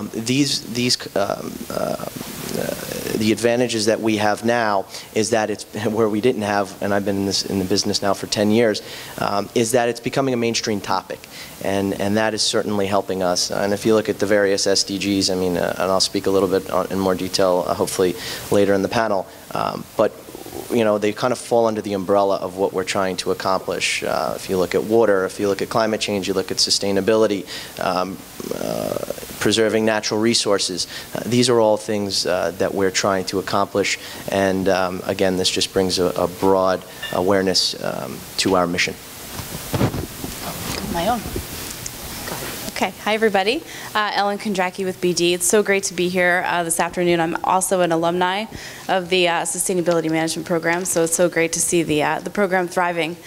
the advantages that we have now is that it's where we didn't have, and I've been in the business now for 10 years, is that it's becoming a mainstream topic. And that is certainly helping us. And if you look at the various SDGs, I mean, and I'll speak a little bit in more detail, hopefully later in the panel, but they kind of fall under the umbrella of what we're trying to accomplish. If you look at water, if you look at climate change, you look at sustainability, preserving natural resources. These are all things that we're trying to accomplish. And again, this just brings a broad awareness to our mission. My own. Okay. Okay, hi everybody. Ellen Kondracki with BD. It's so great to be here this afternoon. I'm also an alumni of the Sustainability Management Program, so it's so great to see the program thriving.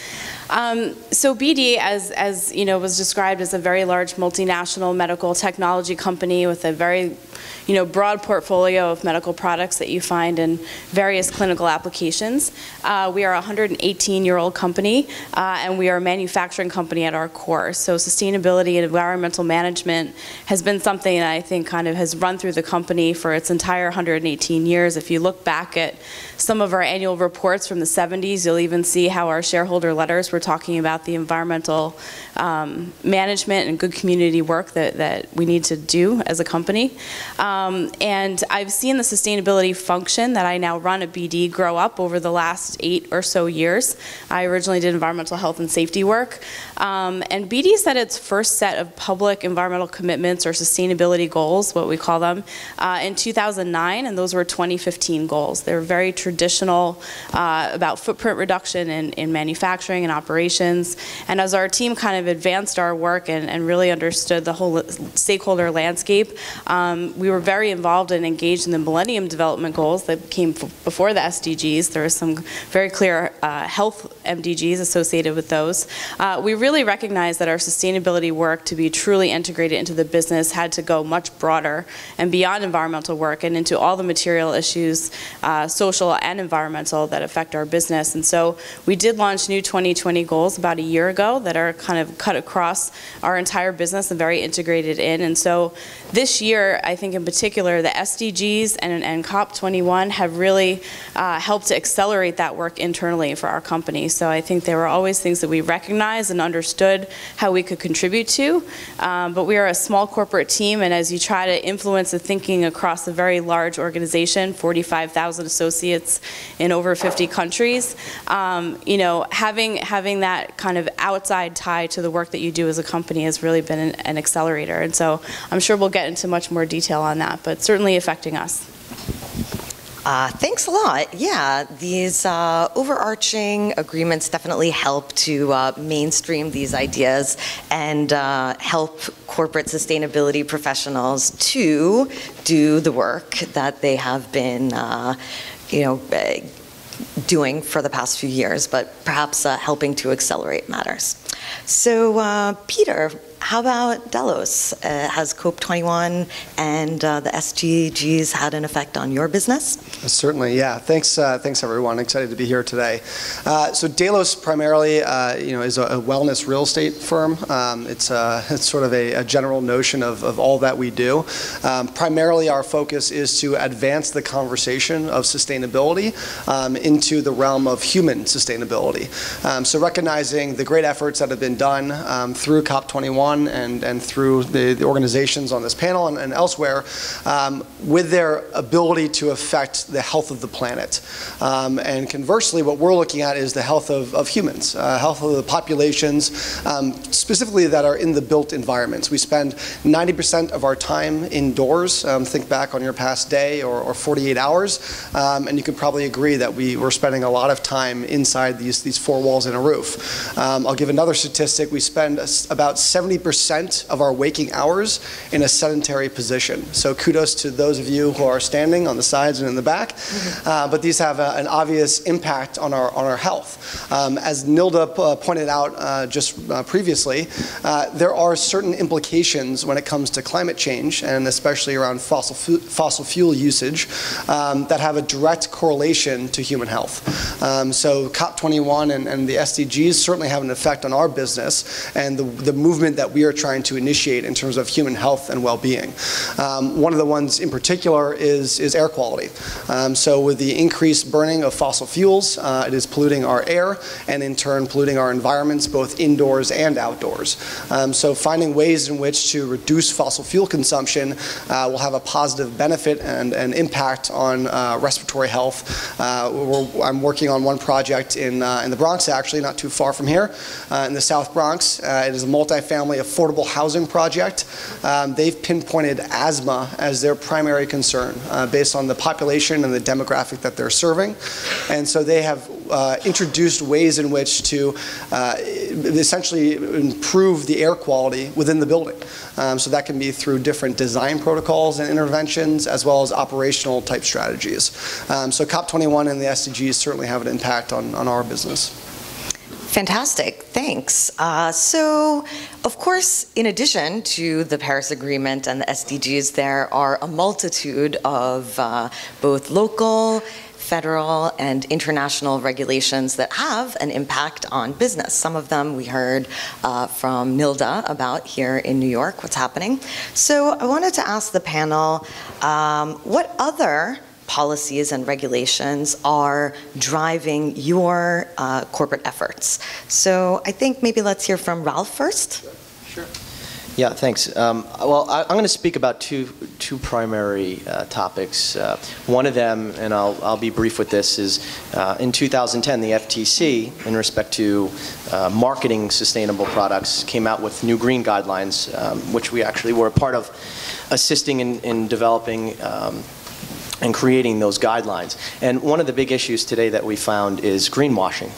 So BD, as you know, was described as a very large multinational medical technology company with a very broad portfolio of medical products that you find in various clinical applications. We are a 118-year-old company, and we are a manufacturing company at our core. So sustainability and environmental management has been something that I think kind of has run through the company for its entire 118 years. If you look back at some of our annual reports from the 70s, you'll even see how our shareholder letters were talking about the environmental management and good community work that we need to do as a company. And I've seen the sustainability function that I now run at BD grow up over the last 8 or so years. I originally did environmental health and safety work. And BD set its first set of public environmental commitments or sustainability goals, what we call them, in 2009, and those were 2015 goals. They're very traditional about footprint reduction in manufacturing and operations. And as our team kind of advanced our work and really understood the whole stakeholder landscape, we were very involved and engaged in the Millennium Development Goals that came before the SDGs. There were some very clear health MDGs associated with those. We really recognized that our sustainability work, to be truly integrated into the business, had to go much broader and beyond environmental work and into all the material issues, social and environmental, that affect our business. And so we did launch new 2020 goals about a year ago that are kind of cut across our entire business and very integrated in. And so this year, I think in particular, the SDGs and COP21 have really helped to accelerate that work internally for our company. So I think there were always things that we recognized and understood how we could contribute to. But we are a small corporate team, and as you try to influence the thinking across a very large organization, 45,000 associates in over 50 countries, having that kind of outside tie to the work that you do as a company has really been an accelerator. And so I'm sure we'll get into much more detail on that, but certainly affecting us. Thanks a lot. Yeah, these overarching agreements definitely help to mainstream these ideas and help corporate sustainability professionals to do the work that they have been, doing for the past few years, but perhaps helping to accelerate matters. So, Peter, how about Delos? Has COP21 and the SDGs had an effect on your business? Certainly, yeah. Thanks everyone. Excited to be here today. So Delos primarily, is a wellness real estate firm. It's sort of a general notion of all that we do. Primarily, our focus is to advance the conversation of sustainability into the realm of human sustainability. So recognizing the great efforts that have been done through COP21 and through the organizations on this panel and elsewhere, with their ability to affect the health of the planet. And conversely, what we're looking at is the health of humans, health of the populations, specifically that are in the built environments. We spend 90% of our time indoors. Think back on your past day or 48 hours, and you can probably agree that we're spending a lot of time inside these four walls and a roof. I'll give another statistic. We spend about 70% of our waking hours in a sedentary position. So kudos to those of you who are standing on the sides and in the back. But these have an obvious impact on our health. As Nilda pointed out just previously, there are certain implications when it comes to climate change, and especially around fossil fuel usage, that have a direct correlation to human health. So COP21 and the SDGs certainly have an effect on our business and the movement that we are trying to initiate in terms of human health and well-being. One of the ones in particular is air quality. So with the increased burning of fossil fuels, it is polluting our air and in turn polluting our environments both indoors and outdoors. So finding ways in which to reduce fossil fuel consumption will have a positive benefit and impact on respiratory health. I'm working on one project in the Bronx, actually, not too far from here, in the South Bronx. It is a multifamily affordable housing project. They've pinpointed asthma as their primary concern based on the population and the demographic that they're serving. And so they have introduced ways in which to essentially improve the air quality within the building. So that can be through different design protocols and interventions, as well as operational type strategies. So COP21 and the SDGs certainly have an impact on our business. Fantastic, thanks. So, of course, in addition to the Paris Agreement and the SDGs, there are a multitude of both local, federal, and international regulations that have an impact on business. Some of them we heard from Nilda about here in New York, what's happening. So I wanted to ask the panel, what other policies and regulations are driving your corporate efforts? So I think maybe let's hear from Ralph first. Sure. Yeah, thanks. Well, I'm going to speak about two primary topics. One of them, and I'll be brief with this, is in 2010, the FTC, in respect to marketing sustainable products, came out with new green guidelines, which we actually were a part of assisting in developing and creating those guidelines. And one of the big issues today that we found is greenwashing.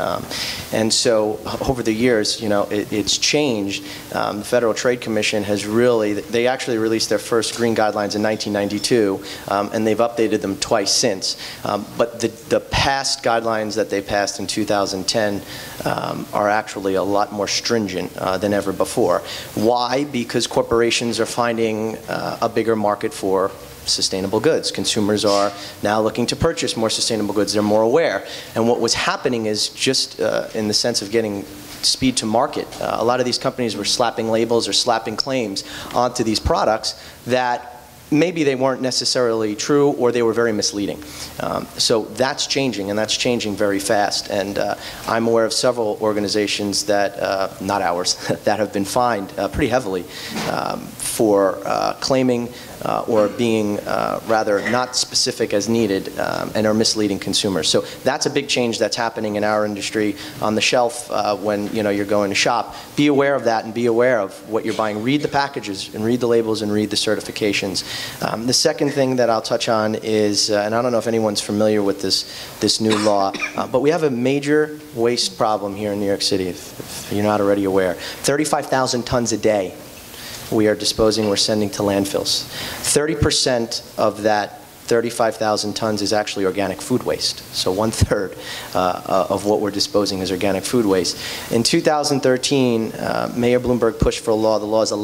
And so over the years, you know, it's changed. The Federal Trade Commission has really, they actually released their first green guidelines in 1992, and they've updated them twice since. But the past guidelines that they passed in 2010 are actually a lot more stringent than ever before. Why? Because corporations are finding a bigger market for sustainable goods. Consumers are now looking to purchase more sustainable goods. They're more aware. And what was happening is just in the sense of getting speed to market, a lot of these companies were slapping labels or slapping claims onto these products that maybe they weren't necessarily true, or they were very misleading. So that's changing, and that's changing very fast. And I'm aware of several organizations that, not ours, that have been fined pretty heavily for claiming or being rather not specific as needed and are misleading consumers. So that's a big change that's happening in our industry. On the shelf, when you're going to shop, be aware of that and be aware of what you're buying. Read the packages and read the labels and read the certifications. The second thing that I'll touch on is, and I don't know if anyone's familiar with this new law, but we have a major waste problem here in New York City, if you're not already aware. 35,000 tons a day we're sending to landfills. 30% of that 35,000 tons is actually organic food waste. So 1/3 of what we're disposing is organic food waste. In 2013, Mayor Bloomberg pushed for a law. The law is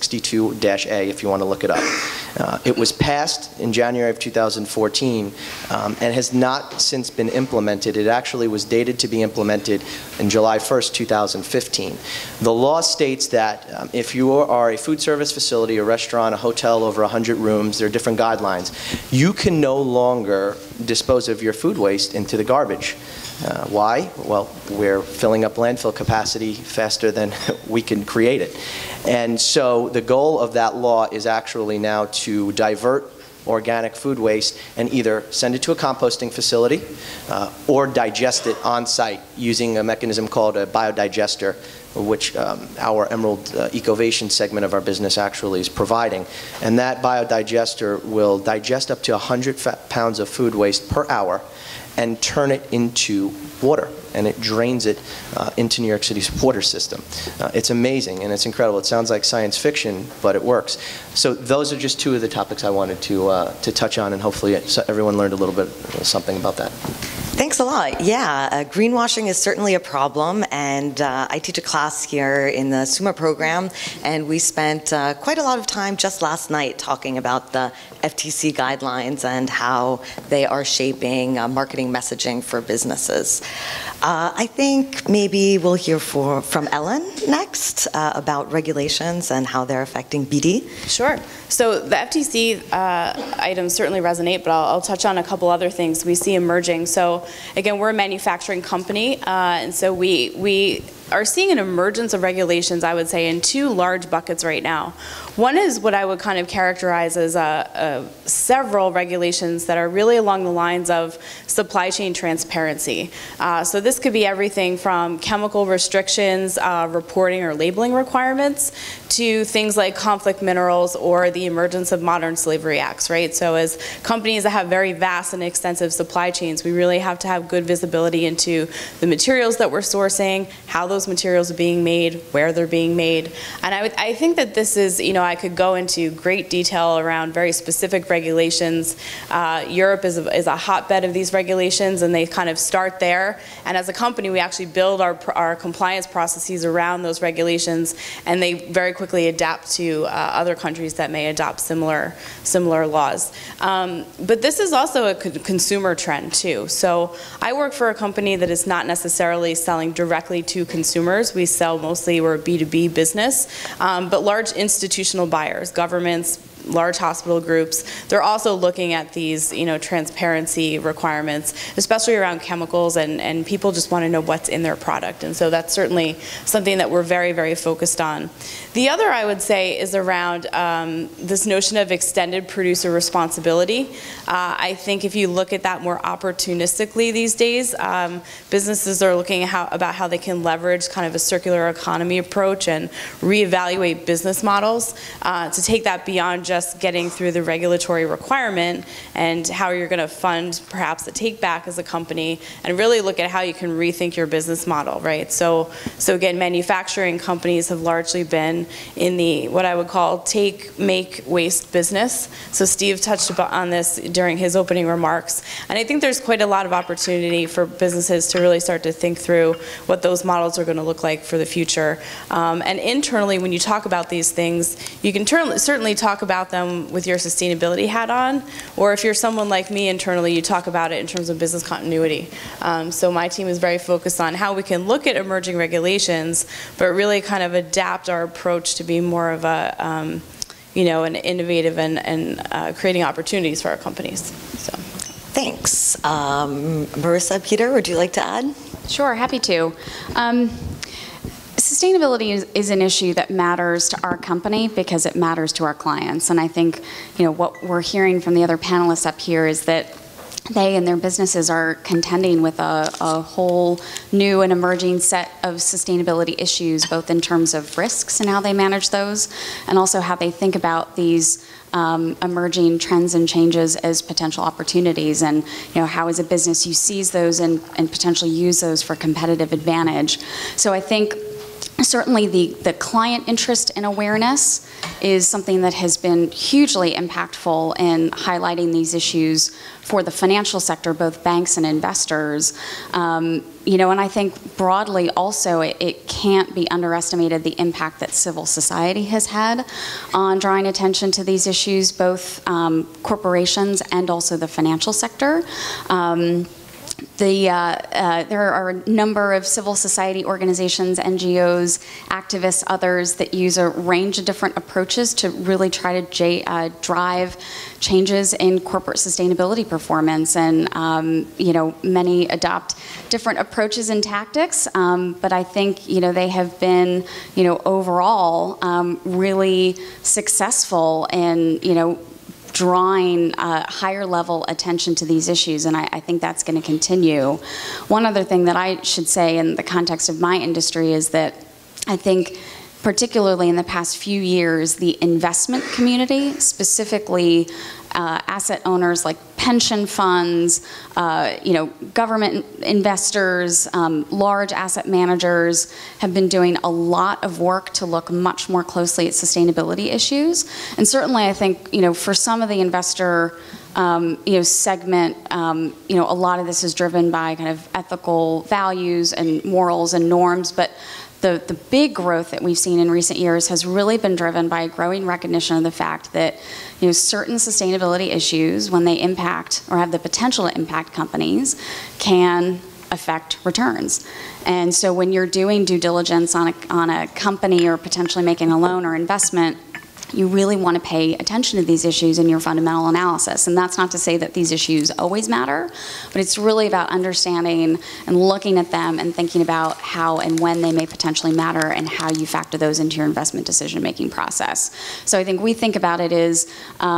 1162-A, if you want to look it up. It was passed in January of 2014 and has not since been implemented. It actually was dated to be implemented in July 1st, 2015. The law states that if you are a food service facility, a restaurant, a hotel over 100 rooms, there are different guidelines. You can no longer dispose of your food waste into the garbage. Why? Well, we're filling up landfill capacity faster than we can create it. And so the goal of that law is actually now to divert organic food waste and either send it to a composting facility or digest it on site using a mechanism called a biodigester, which our Emerald Ecovation segment of our business actually is providing. And that biodigester will digest up to 100 pounds of food waste per hour and turn it into water, and it drains it into New York City's water system. It's amazing and it's incredible. It sounds like science fiction, but it works. So those are just two of the topics I wanted to touch on, and hopefully everyone learned a little bit something about that. Thanks a lot. Yeah, greenwashing is certainly a problem, and I teach a class here in the SUMA program, and we spent quite a lot of time just last night talking about the FTC guidelines and how they are shaping marketing messaging for businesses. I think maybe we'll hear from Ellen next about regulations and how they're affecting BD. Sure. So the FTC items certainly resonate, but I'll touch on a couple other things we see emerging. So again, we're a manufacturing company, and so we are seeing an emergence of regulations, I would say, in two large buckets right now. One is what I would kind of characterize as several regulations that are really along the lines of supply chain transparency. So this could be everything from chemical restrictions, reporting or labeling requirements, to things like conflict minerals or the emergence of modern slavery acts, right? So as companies that have very vast and extensive supply chains, we really have to have good visibility into the materials that we're sourcing, how those those materials are being made, where they're being made. And I think that this is, I could go into great detail around very specific regulations. Europe is a hotbed of these regulations, and they kind of start there. And as a company, we actually build our compliance processes around those regulations, and they very quickly adapt to other countries that may adopt similar laws. But this is also a consumer trend too. So I work for a company that is not necessarily selling directly to consumers. We sell mostly, we're a B2B business, but large institutional buyers, governments, large hospital groups, they're also looking at these, transparency requirements, especially around chemicals, and people just want to know what's in their product. And so that's certainly something that we're very, very focused on. The other, I would say, is around this notion of extended producer responsibility. I think if you look at that more opportunistically these days, businesses are looking at about how they can leverage kind of a circular economy approach and reevaluate business models to take that beyond just getting through the regulatory requirement and how you're going to fund perhaps a take back as a company, and really look at how you can rethink your business model, right? So again, manufacturing companies have largely been in the, what I would call, take, make, waste business. So Steve touched on this during his opening remarks. And I think there's quite a lot of opportunity for businesses to really start to think through what those models are going to look like for the future. And internally, when you talk about these things, you can certainly talk about them with your sustainability hat on, or if you're someone like me internally, you talk about it in terms of business continuity. So my team is very focused on how we can look at emerging regulations, but really kind of adapt our approach to be more of a, an innovative and creating opportunities for our companies. So. Thanks. Marissa, Peter, would you like to add? Sure, happy to. Sustainability is an issue that matters to our company because it matters to our clients. And I think, what we're hearing from the other panelists up here is that they and their businesses are contending with a whole new and emerging set of sustainability issues, both in terms of risks and how they manage those, and also how they think about these emerging trends and changes as potential opportunities, and how as a business you seize those and potentially use those for competitive advantage. So I think certainly the client interest and awareness is something that has been hugely impactful in highlighting these issues for the financial sector, both banks and investors. And I think broadly also it can't be underestimated the impact that civil society has had on drawing attention to these issues, both corporations and also the financial sector. There are a number of civil society organizations, NGOs, activists, others that use a range of different approaches to really try to drive changes in corporate sustainability performance. And, many adopt different approaches and tactics, but I think, they have been, overall really successful in, drawing higher level attention to these issues, and I think that's going to continue. One other thing that I should say in the context of my industry is that I think particularly in the past few years, the investment community, specifically asset owners like pension funds, government investors, large asset managers have been doing a lot of work to look much more closely at sustainability issues. And certainly I think, for some of the investor segment, a lot of this is driven by kind of ethical values and morals and norms, but the big growth that we've seen in recent years has really been driven by a growing recognition of the fact that certain sustainability issues, when they impact or have the potential to impact companies, can affect returns. And so when you're doing due diligence on a company or potentially making a loan or investment, you really want to pay attention to these issues in your fundamental analysis. And that's not to say that these issues always matter, but it's really about understanding and looking at them and thinking about how and when they may potentially matter and how you factor those into your investment decision-making process. So I think we think about it as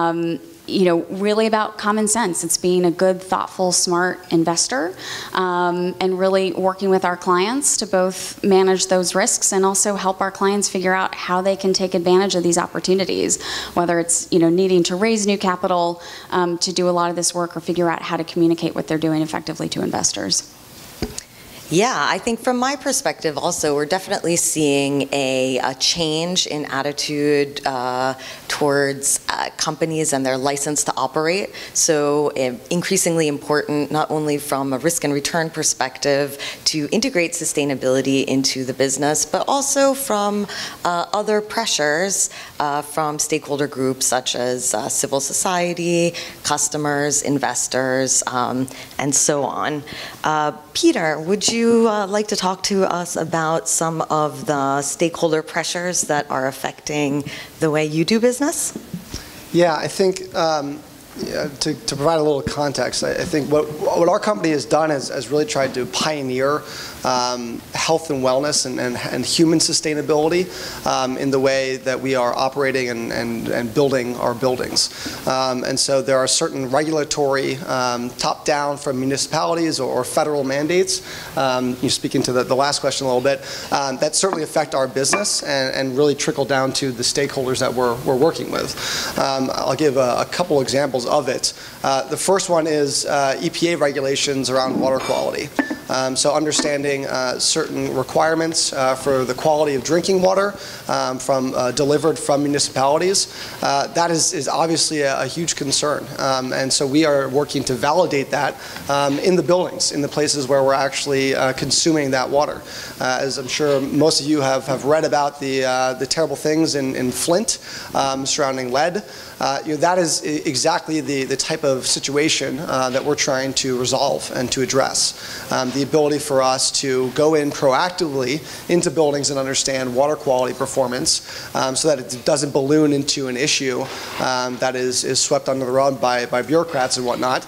really about common sense. It's being a good, thoughtful, smart investor, and really working with our clients to both manage those risks and also help our clients figure out how they can take advantage of these opportunities, whether it's needing to raise new capital to do a lot of this work or figure out how to communicate what they're doing effectively to investors. Yeah, I think from my perspective also, we're definitely seeing a change in attitude towards companies and their license to operate. So increasingly important, not only from a risk and return perspective, to integrate sustainability into the business, but also from other pressures from stakeholder groups such as civil society, customers, investors, and so on. Peter, would you like to talk to us about some of the stakeholder pressures that are affecting the way you do business? Yeah, I think to provide a little context, I think what our company has done is really tried to pioneer health and wellness and human sustainability in the way that we are operating and building our buildings. And so there are certain regulatory top-down from municipalities or federal mandates, you're speaking to the last question a little bit, that certainly affect our business and really trickle down to the stakeholders that we're working with. I'll give a couple examples of it. The first one is EPA regulations around water quality. So understanding certain requirements for the quality of drinking water delivered from municipalities. That is obviously a huge concern. And so we are working to validate that in the buildings, in the places where we're actually consuming that water. As I'm sure most of you have read about the terrible things in Flint surrounding lead. That is exactly the type of situation that we're trying to resolve and to address. The ability for us to go in proactively into buildings and understand water quality performance so that it doesn't balloon into an issue that is swept under the rug by bureaucrats and whatnot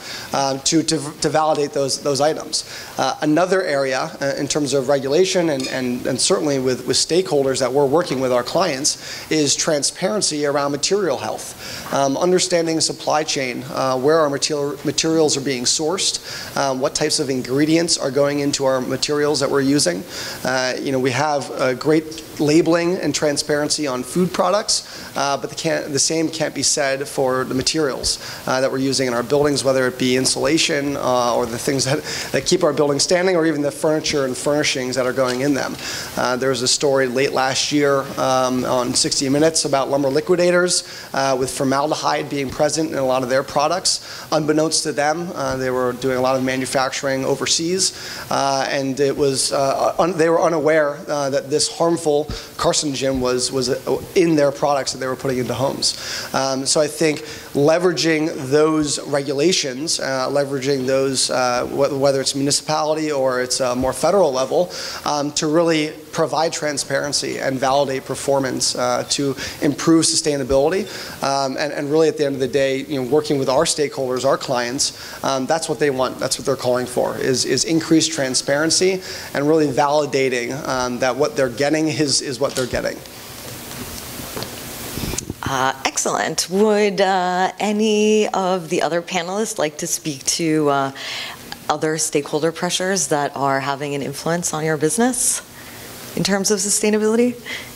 to validate those items. Another area in terms of regulation and certainly with stakeholders that we're working with our clients is transparency around material health. Understanding supply chain, where our materials are being sourced, what types of ingredients are going into our materials that we're using. We have great labeling and transparency on food products, but the same can't be said for the materials that we're using in our buildings, whether it be insulation or the things that keep our buildings standing, or even the furniture and furnishings that are going in them. There was a story late last year on 60 Minutes about lumber liquidators with formaldehyde being present in a lot of their products. Unbeknownst to them, they were doing a lot of manufacturing overseas, and it was they were unaware that this harmful carcinogen was in their products that they were putting into homes. So I think leveraging those regulations, leveraging those, whether it's municipality or it's a more federal level, to really provide transparency and validate performance to improve sustainability. And really at the end of the day, working with our stakeholders, our clients, that's what they want. That's what they're calling for, is increased transparency and really validating that what they're getting is what they're getting. Excellent. Would any of the other panelists like to speak to other stakeholder pressures that are having an influence on your business in terms of sustainability?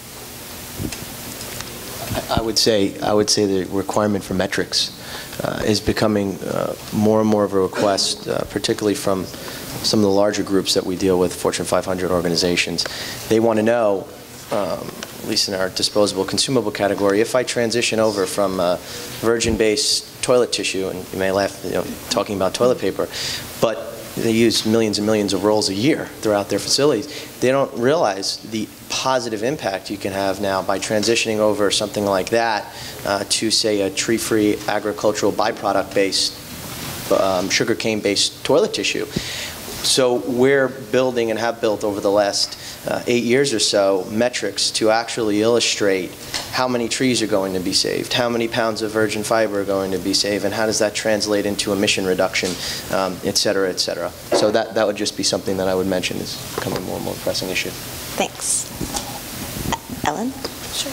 I would say the requirement for metrics is becoming more and more of a request, particularly from some of the larger groups that we deal with, Fortune 500 organizations. They want to know, at least in our disposable consumable category, if I transition over from virgin-based toilet tissue, and you may laugh, talking about toilet paper, but they use millions and millions of rolls a year throughout their facilities. They don't realize the positive impact you can have now by transitioning over something like that to, say, a tree-free agricultural byproduct-based, sugarcane-based toilet tissue. So we're building and have built over the last 8 years or so metrics to actually illustrate how many trees are going to be saved, how many pounds of virgin fiber are going to be saved, and how does that translate into emission reduction, et cetera, et cetera. So that would just be something that I would mention is becoming more and more pressing issue. Thanks. Ellen? Sure.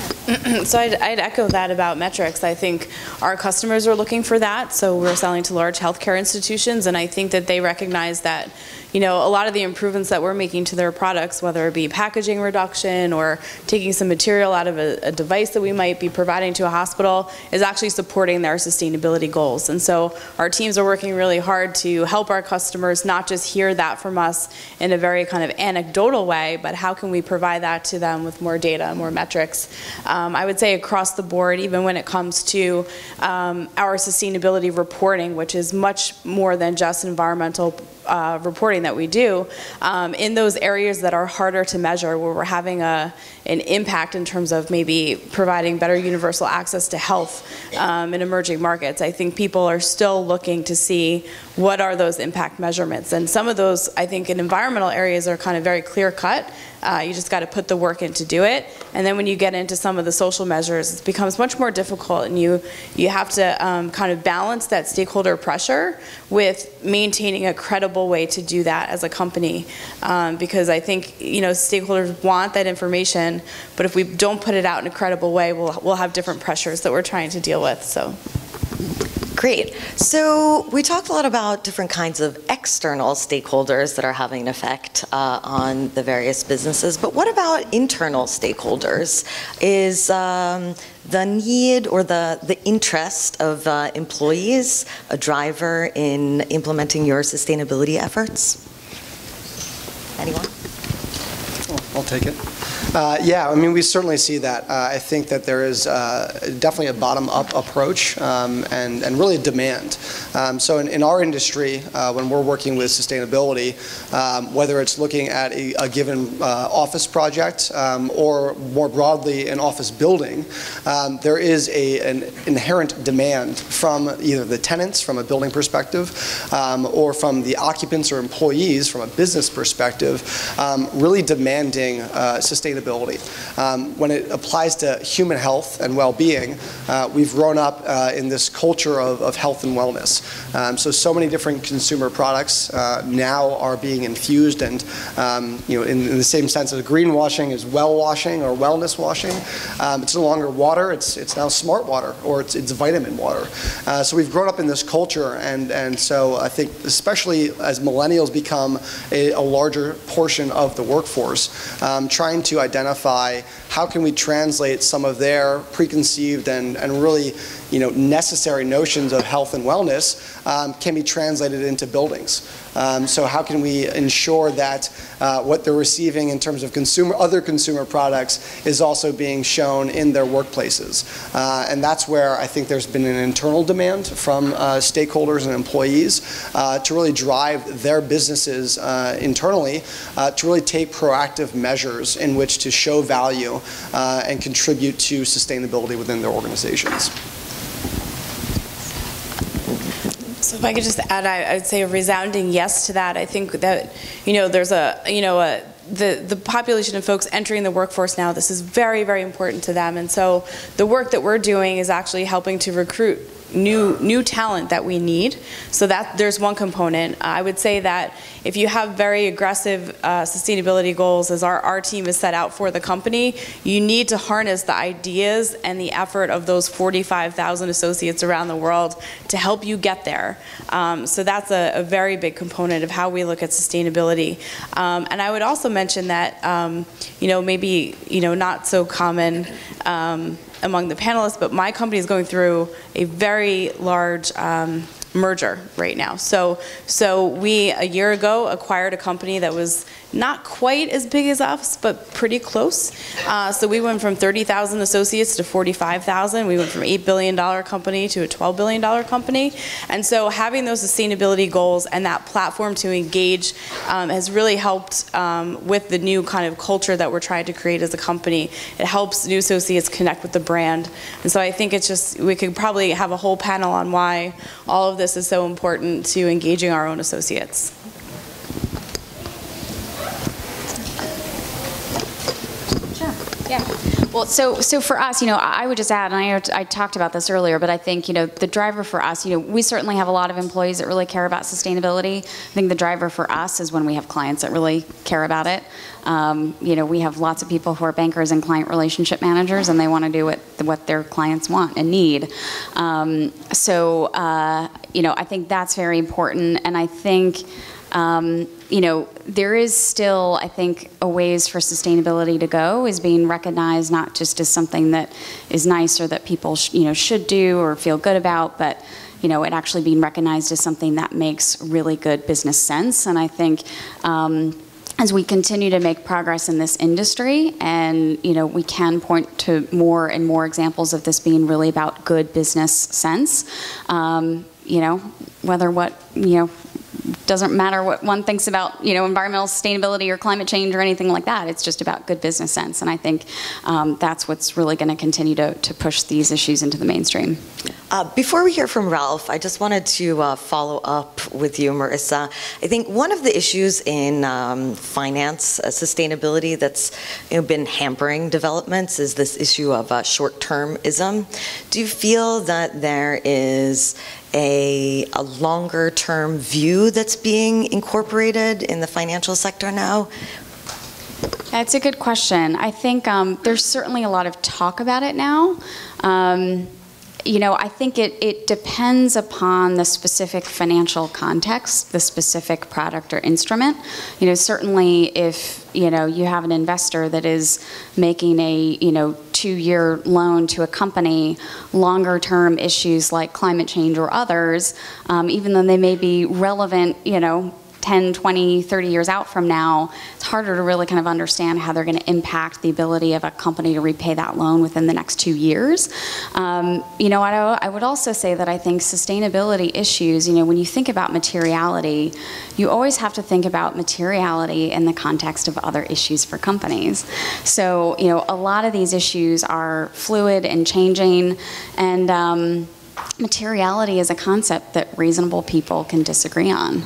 So I'd echo that about metrics. I think our customers are looking for that. So we're selling to large healthcare institutions, and I think that they recognize that, you know, a lot of the improvements that we're making to their products, whether it be packaging reduction or taking some material out of a device that we might be providing to a hospital, is actually supporting their sustainability goals. And so our teams are working really hard to help our customers not just hear that from us in a very kind of anecdotal way, but how can we provide that to them with more data and more metrics. I would say across the board, even when it comes to our sustainability reporting, which is much more than just environmental reporting that we do, in those areas that are harder to measure, where we're having an impact in terms of maybe providing better universal access to health in emerging markets, I think people are still looking to see what are those impact measurements. And some of those, I think, in environmental areas are kind of very clear cut. You just got to put the work in to do it. And then when you get into some of the social measures, it becomes much more difficult, and you have to kind of balance that stakeholder pressure with maintaining a credible way to do that as a company. Because I think, you know, stakeholders want that information, but if we don't put it out in a credible way, we'll have different pressures that we're trying to deal with. So. Great. So we talked a lot about different kinds of external stakeholders that are having an effect on the various businesses, but what about internal stakeholders? Is the need or the interest of employees a driver in implementing your sustainability efforts? Anyone? I'll take it. Yeah, I mean, we certainly see that. I think that there is definitely a bottom-up approach and really a demand. So in our industry, when we're working with sustainability, whether it's looking at a given office project or more broadly an office building, there is an inherent demand from either the tenants from a building perspective or from the occupants or employees from a business perspective, really demanding sustainability. When it applies to human health and well-being, we've grown up in this culture of health and wellness. So many different consumer products now are being infused and, you know, in the same sense as greenwashing is well-washing or wellness washing. It's no longer water, it's now smart water, or it's vitamin water. So we've grown up in this culture, and so I think especially as millennials become a larger portion of the workforce, trying to identify how can we translate some of their preconceived and really, you know, necessary notions of health and wellness can be translated into buildings. So how can we ensure that what they're receiving in terms of other consumer products is also being shown in their workplaces? And that's where I think there's been an internal demand from stakeholders and employees to really drive their businesses internally to really take proactive measures in which to show value and contribute to sustainability within their organizations. So if I could just add, I would say a resounding yes to that. I think that, you know, there's the population of folks entering the workforce now, this is very, very important to them. And so the work that we're doing is actually helping to recruit new talent that we need. So that there's one component. I would say that if you have very aggressive sustainability goals, as our team is set out for the company, you need to harness the ideas and the effort of those 45,000 associates around the world to help you get there. So that's a very big component of how we look at sustainability. And I would also mention that, you know, maybe, you know, not so common among the panelists, but my company is going through a very large merger right now. So we, a year ago, acquired a company that was not quite as big as us, but pretty close. So we went from 30,000 associates to 45,000. We went from $8 billion company to a $12 billion company. And so having those sustainability goals and that platform to engage has really helped with the new kind of culture that we're trying to create as a company. It helps new associates connect with the brand. And so I think it's just, we could probably have a whole panel on why all of this is so important to engaging our own associates. Yeah. Well, so for us, I would just add, and I talked about this earlier, but I think, the driver for us, we certainly have a lot of employees that really care about sustainability. I think the driver for us is when we have clients that really care about it. We have lots of people who are bankers and client relationship managers, and they want to do what their clients want and need. I think that's very important, and I think, there is still, I think, a ways for sustainability to go, is being recognized not just as something that is nice or that people should do or feel good about, but it actually being recognized as something that makes really good business sense. And I think as we continue to make progress in this industry, and we can point to more and more examples of this being really about good business sense, doesn't matter what one thinks about, environmental sustainability or climate change or anything like that. It's just about good business sense. And I think that's what's really going to continue to push these issues into the mainstream. Before we hear from Ralph, I just wanted to follow up with you, Marissa. I think one of the issues in finance sustainability that's been hampering developments is this issue of short-termism. Do you feel that there is a longer-term view that's being incorporated in the financial sector now? That's a good question. I think there's certainly a lot of talk about it now. I think it depends upon the specific financial context, the specific product or instrument. Certainly if, you have an investor that is making a, 2-year loan to a company, longer term issues like climate change or others, even though they may be relevant, 10, 20, 30 years out from now, it's harder to really kind of understand how they're going to impact the ability of a company to repay that loan within the next 2 years. I would also say that I think sustainability issues, when you think about materiality, you always have to think about materiality in the context of other issues for companies. So, a lot of these issues are fluid and changing, and materiality is a concept that reasonable people can disagree on.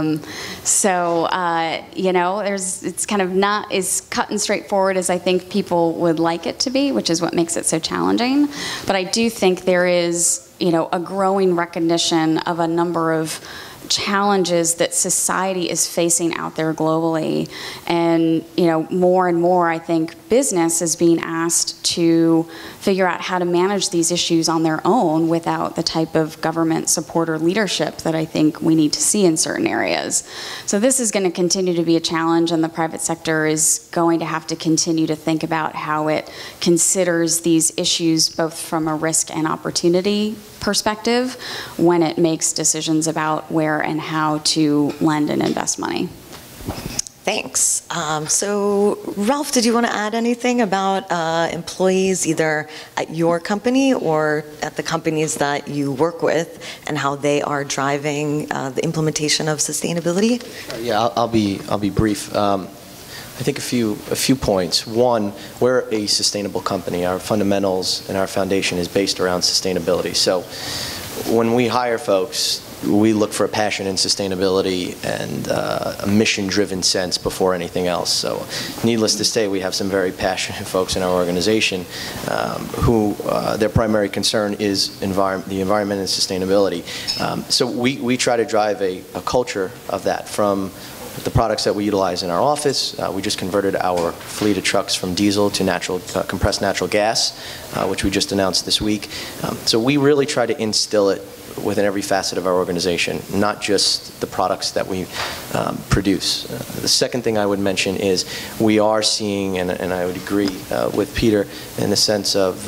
It's kind of not as cut and straightforward as I think people would like it to be, which is what makes it so challenging. But I do think there is, a growing recognition of a number of challenges that society is facing out there globally. And, more and more, I think business is being asked to figure out how to manage these issues on their own without the type of government support or leadership that I think we need to see in certain areas. So this is going to continue to be a challenge, and the private sector is going to have to continue to think about how it considers these issues both from a risk and opportunity perspective when it makes decisions about where and how to lend and invest money. Thanks. So, Ralph, did you want to add anything about employees either at your company or at the companies that you work with and how they are driving the implementation of sustainability? Yeah, I'll be brief. I think a few points. One, we're a sustainable company. Our fundamentals and our foundation is based around sustainability. So when we hire folks, we look for a passion in sustainability and a mission-driven sense before anything else. So needless to say, we have some very passionate folks in our organization who their primary concern is the environment and sustainability. So we try to drive a culture of that from the products that we utilize in our office. We just converted our fleet of trucks from diesel to compressed natural gas, which we just announced this week. So we really try to instill it within every facet of our organization, not just the products that we produce. The second thing I would mention is we are seeing, and I would agree with Peter in the sense of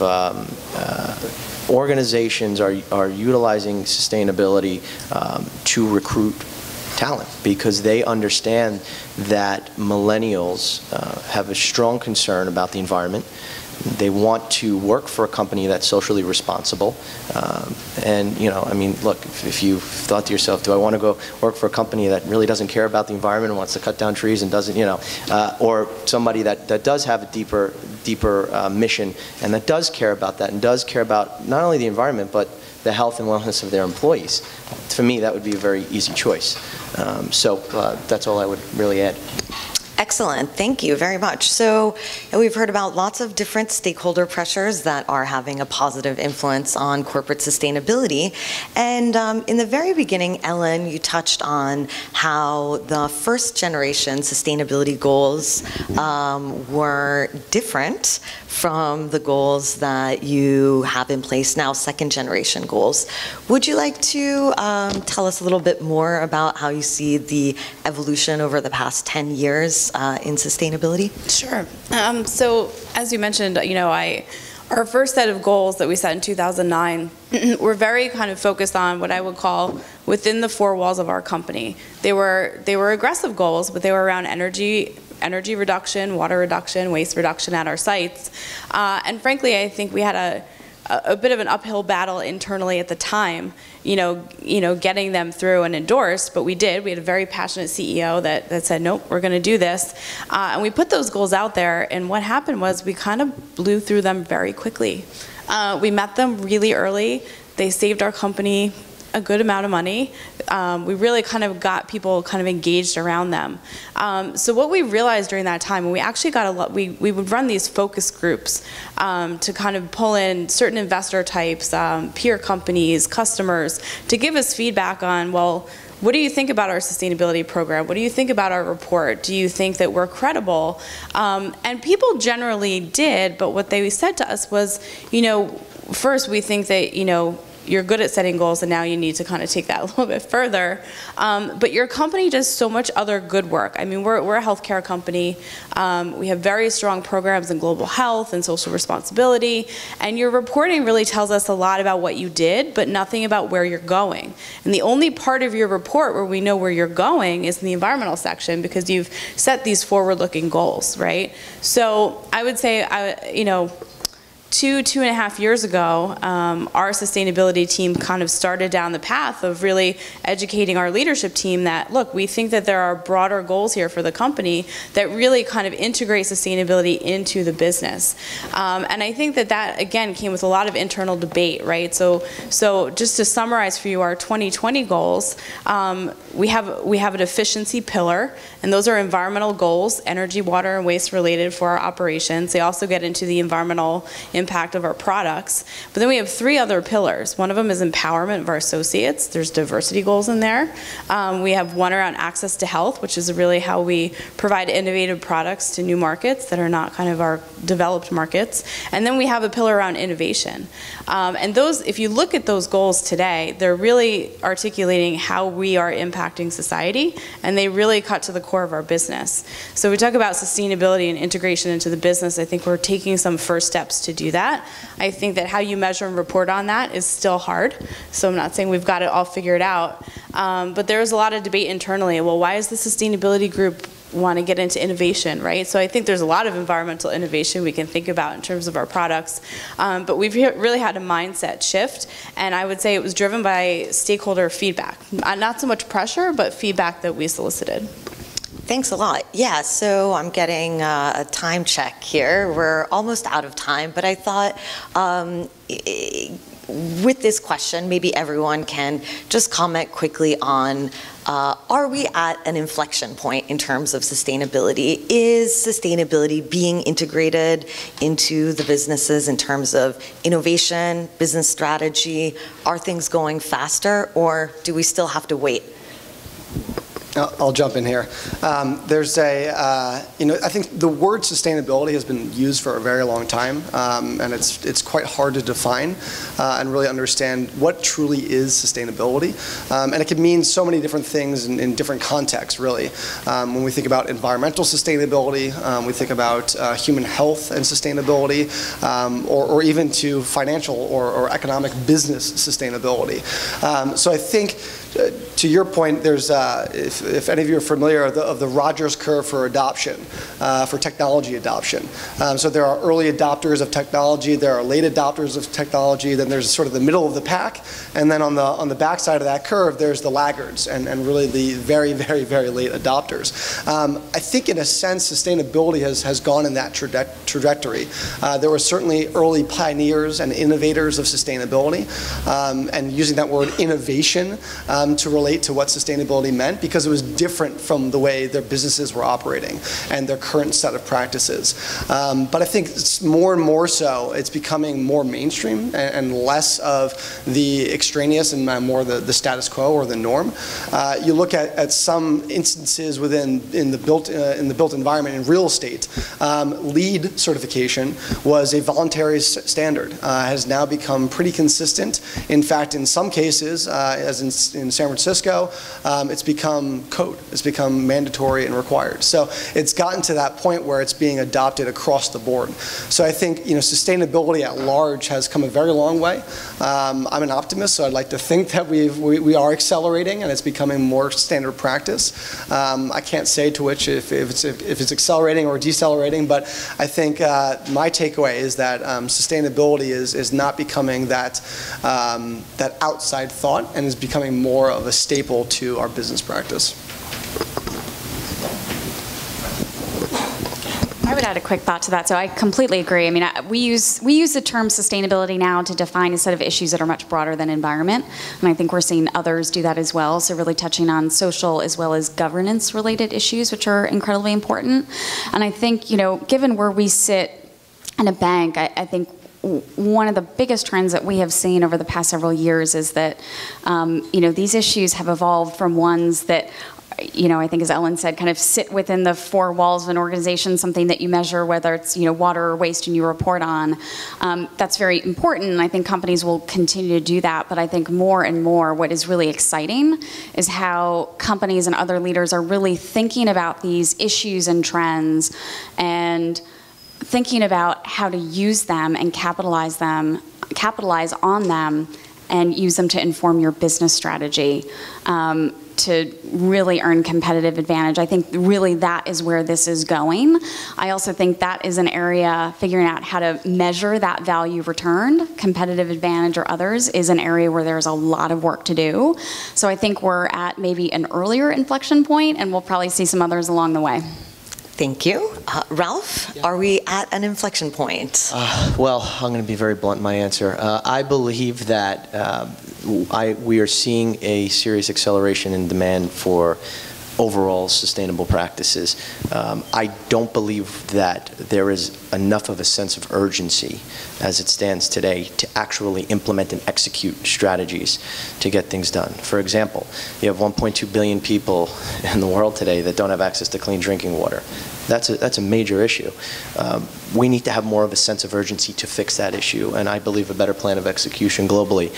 organizations are utilizing sustainability to recruit talent because they understand that millennials have a strong concern about the environment. They want to work for a company that's socially responsible. And, I mean, look, if you thought to yourself, do I want to go work for a company that really doesn't care about the environment and wants to cut down trees and doesn't, or somebody that does have a deeper mission and that does care about that and does care about not only the environment, but the health and wellness of their employees. For me, that would be a very easy choice. So that's all I would really add. Excellent, thank you very much. So we've heard about lots of different stakeholder pressures that are having a positive influence on corporate sustainability. And in the very beginning, Ellen, you touched on how the first generation sustainability goals were different from the goals that you have in place now, second generation goals. Would you like to tell us a little bit more about how you see the evolution over the past 10 years in sustainability? Sure. So as you mentioned, our first set of goals that we set in 2009 were very kind of focused on what I would call within the four walls of our company. They were aggressive goals, but they were around energy reduction, water reduction, waste reduction at our sites. And frankly, I think we had a bit of an uphill battle internally at the time, getting them through and endorsed, but we did. We had a very passionate CEO that said, nope, we're going to do this. And we put those goals out there, and what happened was we kind of blew through them very quickly. We met them really early. They saved our company a good amount of money. We really kind of got people kind of engaged around them. So what we realized during that time, and we actually got a lot, we would run these focus groups to kind of pull in certain investor types, peer companies, customers, to give us feedback on, well, what do you think about our sustainability program? What do you think about our report? Do you think that we're credible? And people generally did, but what they said to us was, first we think that, you're good at setting goals, and now you need to kind of take that a little bit further. But your company does so much other good work. I mean, we're a healthcare company. We have very strong programs in global health and social responsibility, and your reporting really tells us a lot about what you did, but nothing about where you're going. And the only part of your report where we know where you're going is in the environmental section, because you've set these forward-looking goals, right? So I would say, 2.5 years ago, our sustainability team kind of started down the path of really educating our leadership team that, look, we think that there are broader goals here for the company that really kind of integrate sustainability into the business. And I think that again, came with a lot of internal debate, right? So just to summarize for you our 2020 goals, we have an efficiency pillar, and those are environmental goals, energy, water, and waste related for our operations. They also get into the environmental impact of our products. But then we have 3 other pillars. One of them is empowerment of our associates. There's diversity goals in there. We have one around access to health, which is really how we provide innovative products to new markets that are not kind of our developed markets. And then we have a pillar around innovation. And those, if you look at those goals today, they're really articulating how we are impacting society, and they really cut to the core of our business. So we talk about sustainability and integration into the business. I think we're taking some first steps to do that. I think that how you measure and report on that is still hard. So I'm not saying we've got it all figured out. But there's a lot of debate internally. Well, why is the sustainability group want to get into innovation, right? So I think there's a lot of environmental innovation we can think about in terms of our products. But we've really had a mindset shift, and I would say it was driven by stakeholder feedback. Not so much pressure, but feedback that we solicited. Thanks a lot. Yeah, so I'm getting a time check here. We're almost out of time, but I thought with this question, maybe everyone can just comment quickly on, are we at an inflection point in terms of sustainability? Is sustainability being integrated into the businesses in terms of innovation, business strategy? Are things going faster, or do we still have to wait? I'll jump in here. There's I think the word sustainability has been used for a very long time, and it's quite hard to define and really understand what truly is sustainability. And it can mean so many different things in different contexts, really. When we think about environmental sustainability, we think about human health and sustainability, or even to financial or economic business sustainability. So I think, to your point, there's, if any of you are familiar of the Rogers curve for adoption, for technology adoption. So there are early adopters of technology, there are late adopters of technology, then there's sort of the middle of the pack, and then on the back side of that curve, there's the laggards, and really the very, very, very late adopters. I think in a sense, sustainability has gone in that trajectory. There were certainly early pioneers and innovators of sustainability, and using that word innovation, to relate to what sustainability meant because it was different from the way their businesses were operating and their current set of practices. But I think it's more and more so, it's becoming more mainstream and less of the extraneous and more the status quo or the norm. You look at some instances in the built environment in real estate. LEED certification was a voluntary standard. Has now become pretty consistent. In fact, in some cases, as in San Francisco, it's become code. It's become mandatory and required. So it's gotten to that point where it's being adopted across the board. So I think sustainability at large has come a very long way. I'm an optimist, so I'd like to think that we are accelerating and it's becoming more standard practice. I can't say to which if it's accelerating or decelerating, but I think my takeaway is that sustainability is not becoming that outside thought and is becoming more of a staple to our business practice. I would add a quick thought to that. So I completely agree. I mean, we use the term sustainability now to define a set of issues that are much broader than environment, and I think we're seeing others do that as well. So really touching on social as well as governance-related issues, which are incredibly important. And I think, given where we sit in a bank, I think one of the biggest trends that we have seen over the past several years is that, these issues have evolved from ones that I think as Ellen said, kind of sit within the four walls of an organization, something that you measure, whether it's, water or waste, and you report on. That's very important, and I think companies will continue to do that, but I think more and more what is really exciting is how companies and other leaders are really thinking about these issues and trends and thinking about how to use them and capitalize on them and use them to inform your business strategy. To really earn competitive advantage. I think really that is where this is going. I also think that is an area, figuring out how to measure that value returned, competitive advantage or others, is an area where there's a lot of work to do. So I think we're at maybe an earlier inflection point, and we'll probably see some others along the way. Thank you. Ralph, are we at an inflection point? Well, I'm going to be very blunt in my answer. I believe that we are seeing a serious acceleration in demand for overall sustainable practices. I don't believe that there is enough of a sense of urgency as it stands today to actually implement and execute strategies to get things done. For example, you have 1.2 billion people in the world today that don't have access to clean drinking water. That's a major issue. We need to have more of a sense of urgency to fix that issue, and I believe a better plan of execution globally.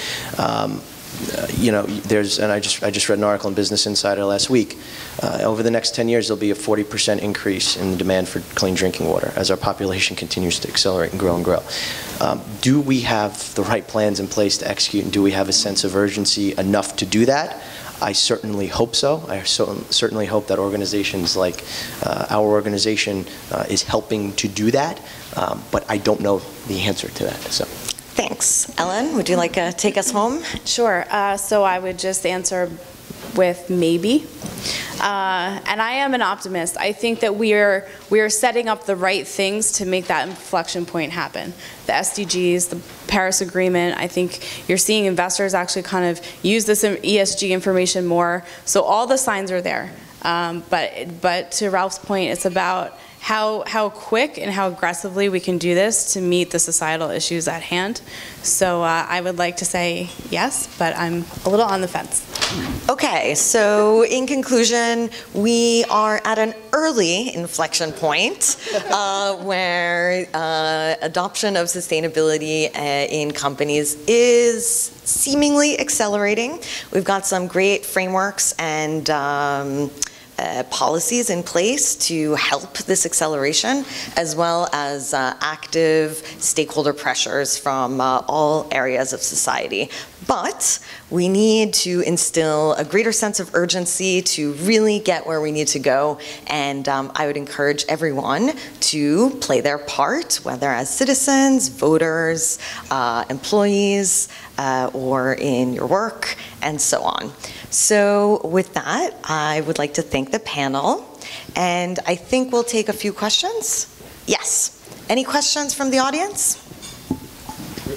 And I just read an article in Business Insider last week. Over the next 10 years, there'll be a 40% increase in the demand for clean drinking water as our population continues to accelerate and grow and grow. Do we have the right plans in place to execute, and do we have a sense of urgency enough to do that? I certainly hope so. I certainly hope that organizations like our organization is helping to do that, but I don't know the answer to that. So. Thanks. Ellen, would you like to take us home? Sure. So I would just answer with maybe. And I am an optimist. I think that we are setting up the right things to make that inflection point happen. The SDGs, the Paris Agreement, I think you're seeing investors actually kind of use this ESG information more. So all the signs are there. But to Ralph's point, it's about how quick and how aggressively we can do this to meet the societal issues at hand. So I would like to say yes, but I'm a little on the fence. Okay, so in conclusion, we are at an early inflection point where adoption of sustainability in companies is seemingly accelerating. We've got some great frameworks and policies in place to help this acceleration, as well as active stakeholder pressures from all areas of society. But we need to instill a greater sense of urgency to really get where we need to go, and I would encourage everyone to play their part, whether as citizens, voters, employees, or in your work, and so on. So with that, I would like to thank the panel, and I think we'll take a few questions. Yes. Any questions from the audience?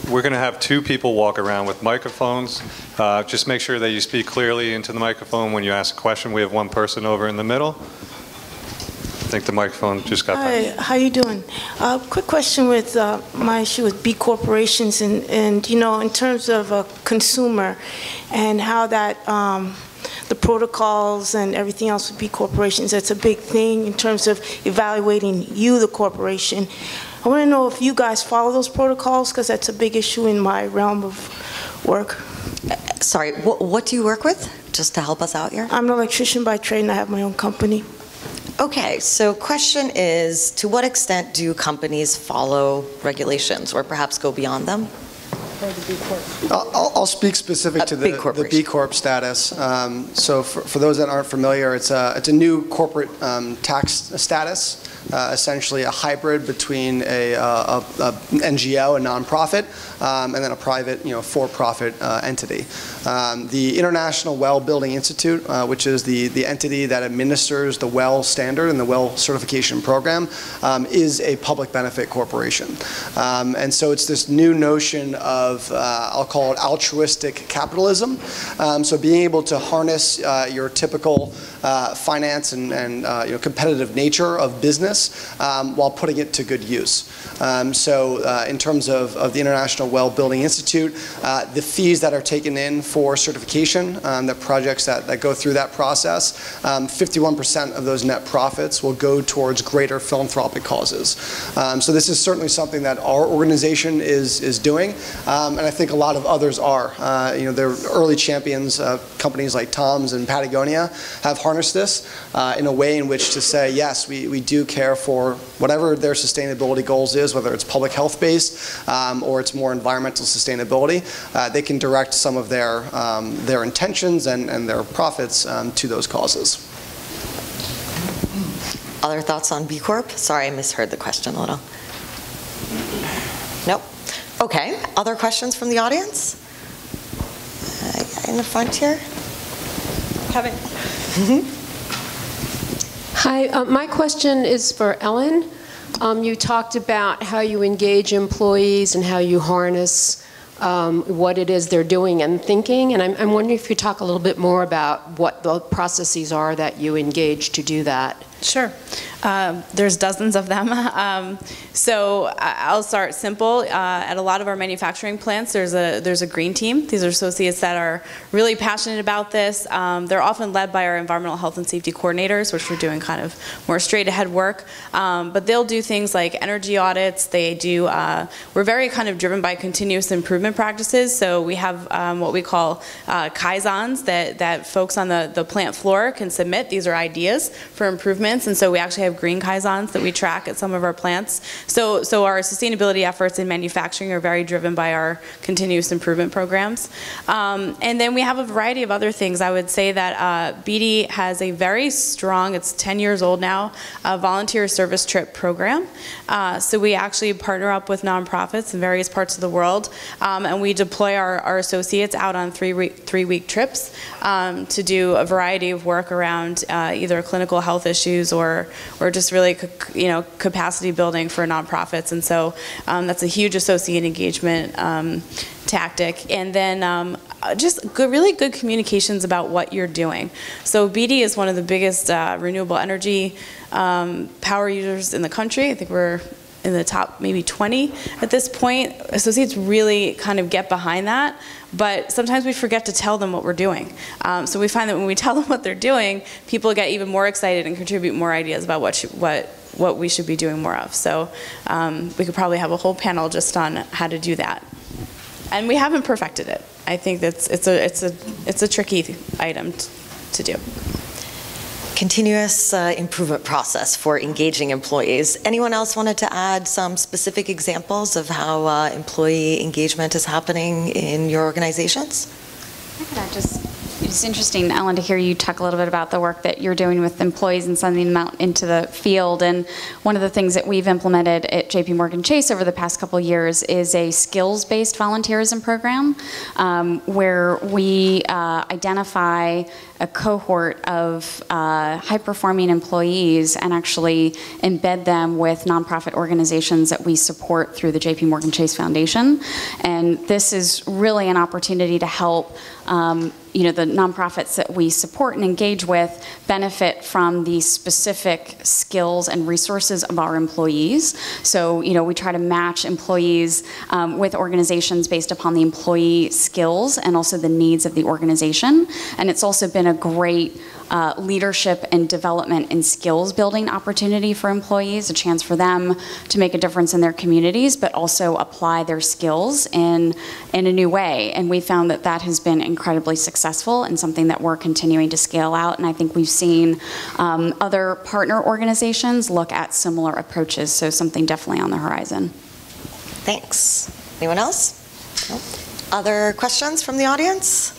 we're going to have 2 people walk around with microphones. Just make sure that you speak clearly into the microphone when you ask a question. We have 1 person over in the middle. I think the microphone just got back. Hi, how you doing? Quick question with my issue with B corporations and you know, in terms of a consumer and how that the protocols and everything else with B corporations, that's a big thing in terms of evaluating you, the corporation. I want to know if you guys follow those protocols, because that's a big issue in my realm of work. Sorry, what do you work with, just to help us out here? I'm an electrician by trade and I have my own company. Okay, so question is, to what extent do companies follow regulations or perhaps go beyond them? I'll speak specific to the B Corp status. So for those that aren't familiar, it's a new corporate tax status, essentially a hybrid between a NGO, a nonprofit, and then a private, for-profit entity. The International Well Building Institute, which is the entity that administers the WELL standard and the WELL certification program, is a public benefit corporation. And so it's this new notion of, I'll call it altruistic capitalism. So being able to harness your typical finance and competitive nature of business while putting it to good use. So in terms of the International Well Building Institute, the fees that are taken in for certification, the projects that go through that process, 51% of those net profits will go towards greater philanthropic causes. So this is certainly something that our organization is doing, and I think a lot of others are. They're early champions, companies like Tom's and Patagonia have harnessed this in a way in which to say, yes, we do care for whatever their sustainability goals is, whether it's public health based or it's more environmental sustainability. They can direct some of their intentions and their profits to those causes. Other thoughts on B Corp? Sorry, I misheard the question a little. Nope. Okay, other questions from the audience? In the front here? Kevin. Hi, my question is for Ellen. You talked about how you engage employees and how you harness what it is they're doing and thinking, and I'm wondering if you talk a little bit more about what the processes are that you engage to do that. Sure. There's dozens of them. So I'll start simple. At a lot of our manufacturing plants, there's a green team. These are associates that are really passionate about this. They're often led by our environmental health and safety coordinators, which we're doing kind of more straight ahead work. But they'll do things like energy audits. They do. We're very kind of driven by continuous improvement practices. So we have what we call kaizens that folks on the plant floor can submit. These are ideas for improvements. And so we actually have green kaizens that we track at some of our plants. So our sustainability efforts in manufacturing are very driven by our continuous improvement programs. And then we have a variety of other things. I would say that BD has a very strong, it's 10 years old now, volunteer service trip program. So we actually partner up with nonprofits in various parts of the world, and we deploy our associates out on three-week trips to do a variety of work around either clinical health issues or just really capacity building for nonprofits. And so that's a huge associate engagement tactic. And then just really good communications about what you're doing. So BD is one of the biggest renewable energy power users in the country. I think we're in the top maybe 20 at this point. Associates really kind of get behind that, but sometimes we forget to tell them what we're doing. So we find that when we tell them what they're doing, people get even more excited and contribute more ideas about what we should be doing more of. So we could probably have a whole panel just on how to do that. And we haven't perfected it. I think that's it's a tricky item to do. Continuous improvement process for engaging employees. Anyone else wanted to add some specific examples of how employee engagement is happening in your organizations? I could add just It's interesting, Ellen, to hear you talk a little bit about the work that you're doing with employees and sending them out into the field. And one of the things that we've implemented at JP Morgan Chase over the past couple of years is a skills-based volunteerism program where we identify a cohort of high-performing employees and actually embed them with nonprofit organizations that we support through the JP Morgan Chase Foundation. And this is really an opportunity to help the nonprofits that we support and engage with benefit from the specific skills and resources of our employees. So, we try to match employees with organizations based upon the employee skills and also the needs of the organization. And it's also been a great leadership and development and skills building opportunity for employees, a chance for them to make a difference in their communities, but also apply their skills in a new way. And we found that that has been incredibly successful and something that we're continuing to scale out. And I think we've seen other partner organizations look at similar approaches, so something definitely on the horizon. Thanks. Anyone else? No? Other questions from the audience?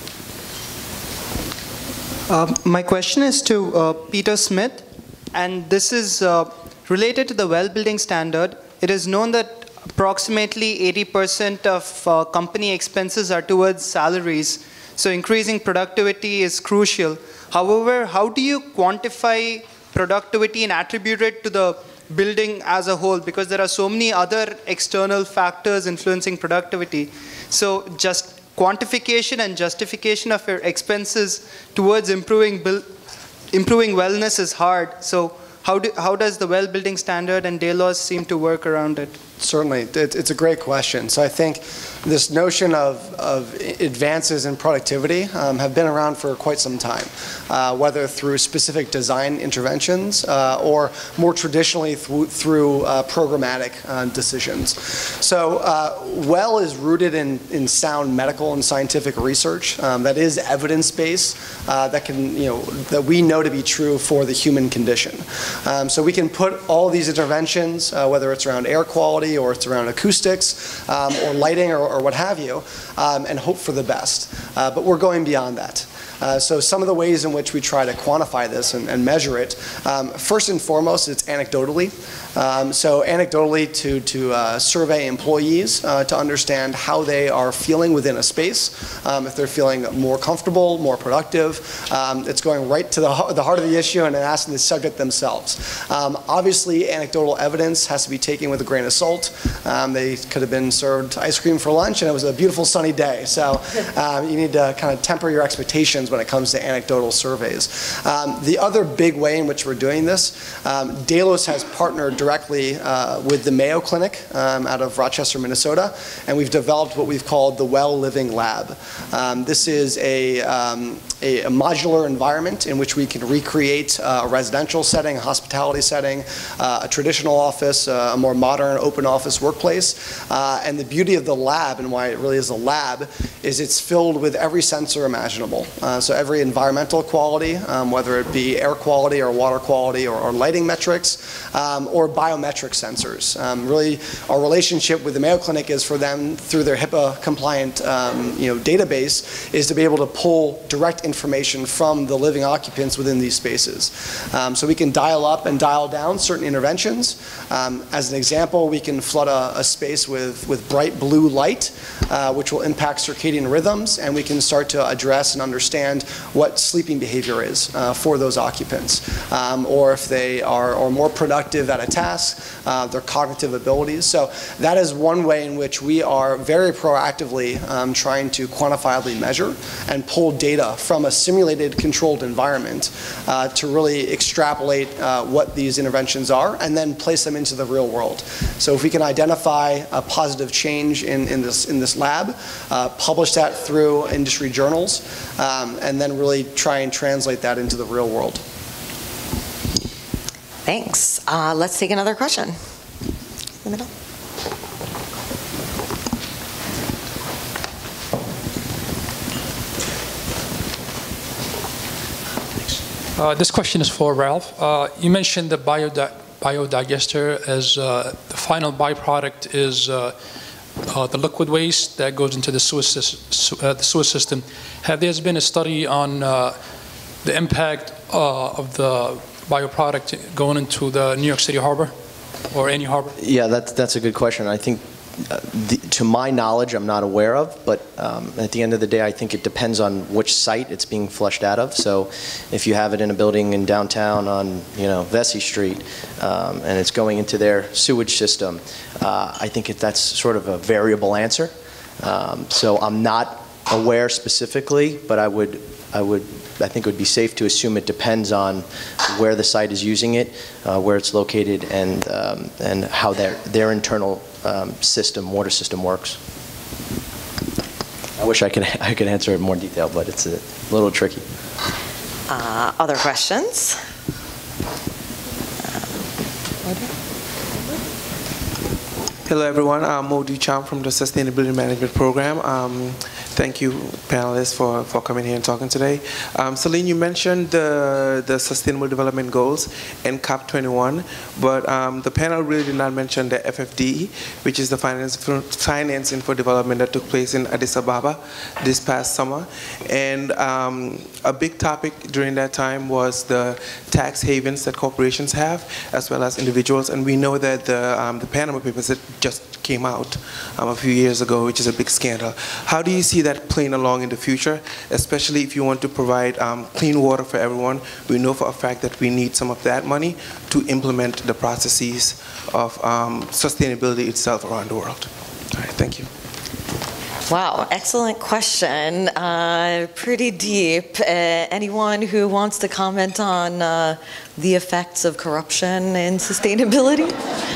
My question is to Peter Smith, and this is related to the well building standard. It is known that approximately 80% of company expenses are towards salaries, so increasing productivity is crucial. However, how do you quantify productivity and attribute it to the building as a whole? Because there are so many other external factors influencing productivity. So just quantification and justification of your expenses towards improving wellness is hard. So how does the well building standard and Delos seem to work around it? Certainly, it's a great question. So I think this notion of advances in productivity have been around for quite some time, whether through specific design interventions or more traditionally through programmatic decisions. So well is rooted in sound medical and scientific research that is evidence-based, that we know to be true for the human condition. So we can put all these interventions, whether it's around air quality or it's around acoustics or lighting or what have you, and hope for the best. But we're going beyond that. So some of the ways in which we try to quantify this and measure it, first and foremost, it's anecdotally. So anecdotally to survey employees to understand how they are feeling within a space, if they're feeling more comfortable, more productive. It's going right to the heart of the issue and asking the subject themselves. Obviously, anecdotal evidence has to be taken with a grain of salt. They could have been served ice cream for lunch and it was a beautiful sunny day. So you need to kind of temper your expectations when it comes to anecdotal surveys. The other big way in which we're doing this, Delos has partnered directly with the Mayo Clinic out of Rochester, Minnesota, and we've developed what we've called the Well Living Lab. This is a modular environment in which we can recreate a residential setting, a hospitality setting, a traditional office, a more modern open office workplace. And the beauty of the lab and why it really is a lab is it's filled with every sensor imaginable. So every environmental quality, whether it be air quality or water quality or lighting metrics, or biometric sensors. Really, our relationship with the Mayo Clinic is for them, through their HIPAA compliant database, is to be able to pull direct information from the living occupants within these spaces. So we can dial up and dial down certain interventions. As an example, we can flood a space with bright blue light, which will impact circadian rhythms, and we can start to address and understand what sleeping behavior is for those occupants, or if they are more productive at a task, their cognitive abilities. So that is one way in which we are very proactively trying to quantifiably measure and pull data from a simulated controlled environment to really extrapolate what these interventions are and then place them into the real world. So if we can identify a positive change in this lab, publish that through industry journals, and then really try and translate that into the real world. Thanks. Let's take another question. In the middle. This question is for Ralph. You mentioned the biodigester as the final byproduct is the liquid waste that goes into the sewer system. Have there been a study on the impact of the bioproduct going into the New York City harbor or any harbor? Yeah, that's a good question. I think, to my knowledge, I'm not aware of, but at the end of the day, I think it depends on which site it's being flushed out of. So if you have it in a building in downtown on, Vesey Street, and it's going into their sewage system, I think that's sort of a variable answer. So I'm not aware specifically, but I think it would be safe to assume it depends on where the site is using it, where it's located, and how their internal water system works. I wish I could answer it in more detail, but it's a little tricky. Other questions? Hello everyone, I'm Modi Cham from the Sustainability Management Program. Thank you, panelists, for coming here and talking today. Celine, you mentioned the Sustainable Development Goals in COP21, but the panel really did not mention the FFDE, which is the Financing for Development that took place in Addis Ababa this past summer. And a big topic during that time was the tax havens that corporations have, as well as individuals. And we know that the Panama Papers that just came out a few years ago, which is a big scandal. How do you see that playing along in the future, especially if you want to provide clean water for everyone? We know for a fact that we need some of that money to implement the processes of sustainability itself around the world. All right, thank you. Wow, excellent question. Pretty deep. Anyone who wants to comment on the effects of corruption in sustainability?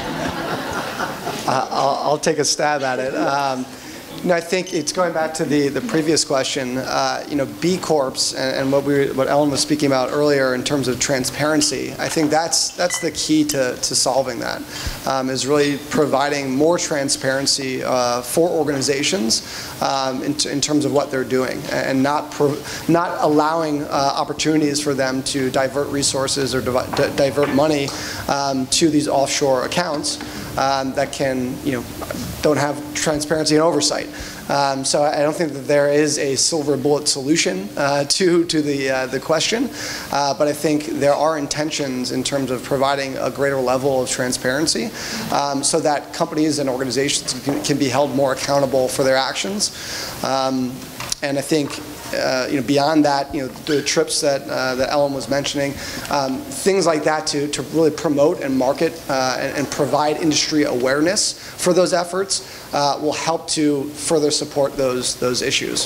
I'll take a stab at it. I think it's going back to the previous question. B Corps and what Ellen was speaking about earlier in terms of transparency. I think that's the key to solving that. Is really providing more transparency for organizations in terms of what they're doing, and not allowing opportunities for them to divert resources or divert money to these offshore accounts that don't have transparency and oversight. So I don't think that there is a silver bullet solution to the question, but I think there are intentions in terms of providing a greater level of transparency so that companies and organizations can be held more accountable for their actions. And I think beyond that, the trips that Ellen was mentioning, things like that to really promote and market and provide industry awareness for those efforts will help to further support those issues.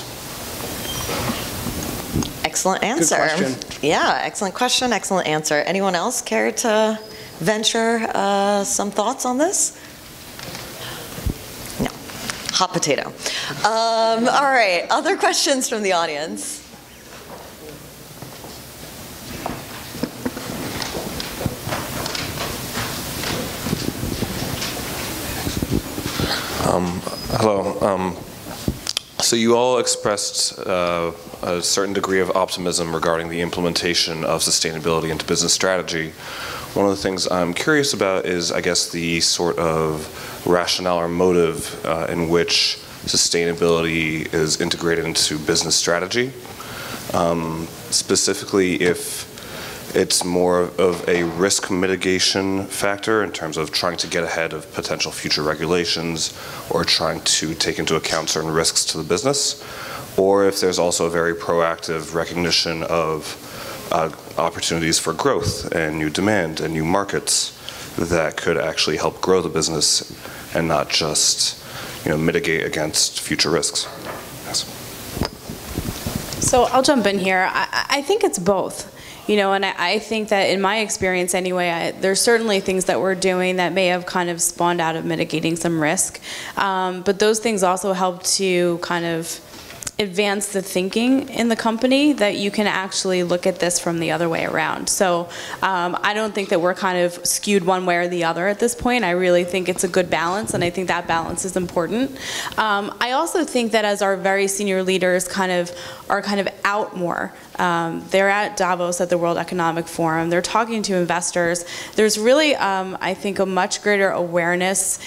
Excellent answer. Good question. Yeah, excellent question, excellent answer. Anyone else care to venture some thoughts on this? No. Hot potato. All right, other questions from the audience? Hello. So you all expressed a certain degree of optimism regarding the implementation of sustainability into business strategy. One of the things I'm curious about is, I guess, the sort of rationale or motive in which sustainability is integrated into business strategy. Specifically, if it's more of a risk mitigation factor in terms of trying to get ahead of potential future regulations or trying to take into account certain risks to the business, or if there's also a very proactive recognition of opportunities for growth and new demand and new markets that could actually help grow the business and not just mitigate against future risks. Yes. So I'll jump in here. I think it's both. And I think that in my experience anyway, there's certainly things that we're doing that may have kind of spawned out of mitigating some risk. But those things also help to kind of advance the thinking in the company that you can actually look at this from the other way around. So I don't think that we're kind of skewed one way or the other at this point. I really think it's a good balance, and I think that balance is important. I also think that as our very senior leaders are kind of out more, they're at Davos at the World Economic Forum, they're talking to investors, there's really, I think, a much greater awareness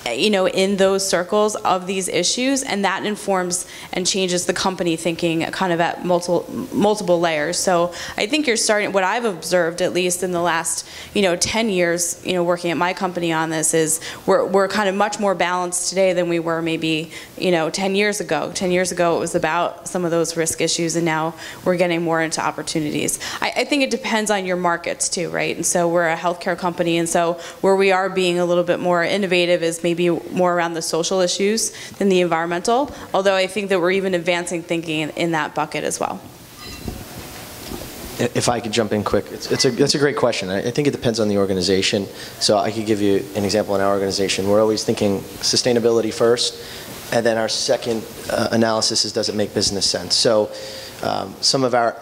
in those circles of these issues, and that informs and changes the company thinking kind of at multiple layers. So I think you're starting, what I've observed at least in the last 10 years working at my company on this, is we're kind of much more balanced today than we were maybe 10 years ago. 10 years ago it was about some of those risk issues, and now we're getting more into opportunities. I think it depends on your markets too, right? And so we're a healthcare company, and so where we are being a little bit more innovative is maybe more around the social issues than the environmental, although I think that we're even advancing thinking in that bucket as well. If I could jump in quick, that's a great question. I think it depends on the organization. So I could give you an example in our organization. We're always thinking sustainability first, and then our second analysis is, does it make business sense? So some of our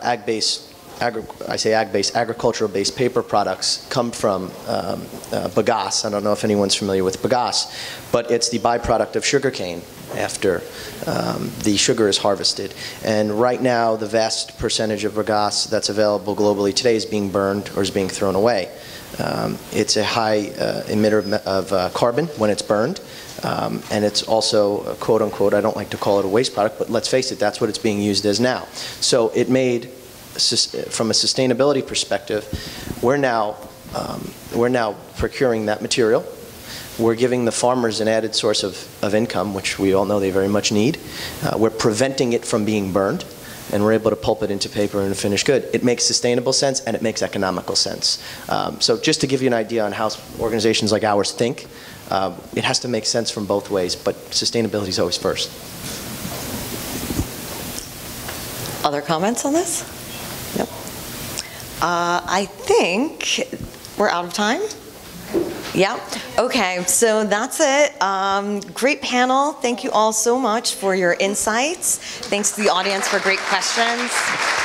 agricultural-based paper products come from bagasse. I don't know if anyone's familiar with bagasse, but it's the byproduct of sugarcane after the sugar is harvested. And right now, the vast percentage of bagasse that's available globally today is being burned or is being thrown away. It's a high emitter of carbon when it's burned. And it's also, quote unquote, I don't like to call it a waste product, but let's face it, that's what it's being used as now. So it made, from a sustainability perspective, we're now procuring that material. We're giving the farmers an added source of income, which we all know they very much need. We're preventing it from being burned, and we're able to pulp it into paper and a finished good. It makes sustainable sense, and it makes economical sense. So just to give you an idea on how organizations like ours think, it has to make sense from both ways, but sustainability is always first. Other comments on this? Nope. I think we're out of time. Yeah, okay, so that's it. Great panel. Thank you all so much for your insights. Thanks to the audience for great questions.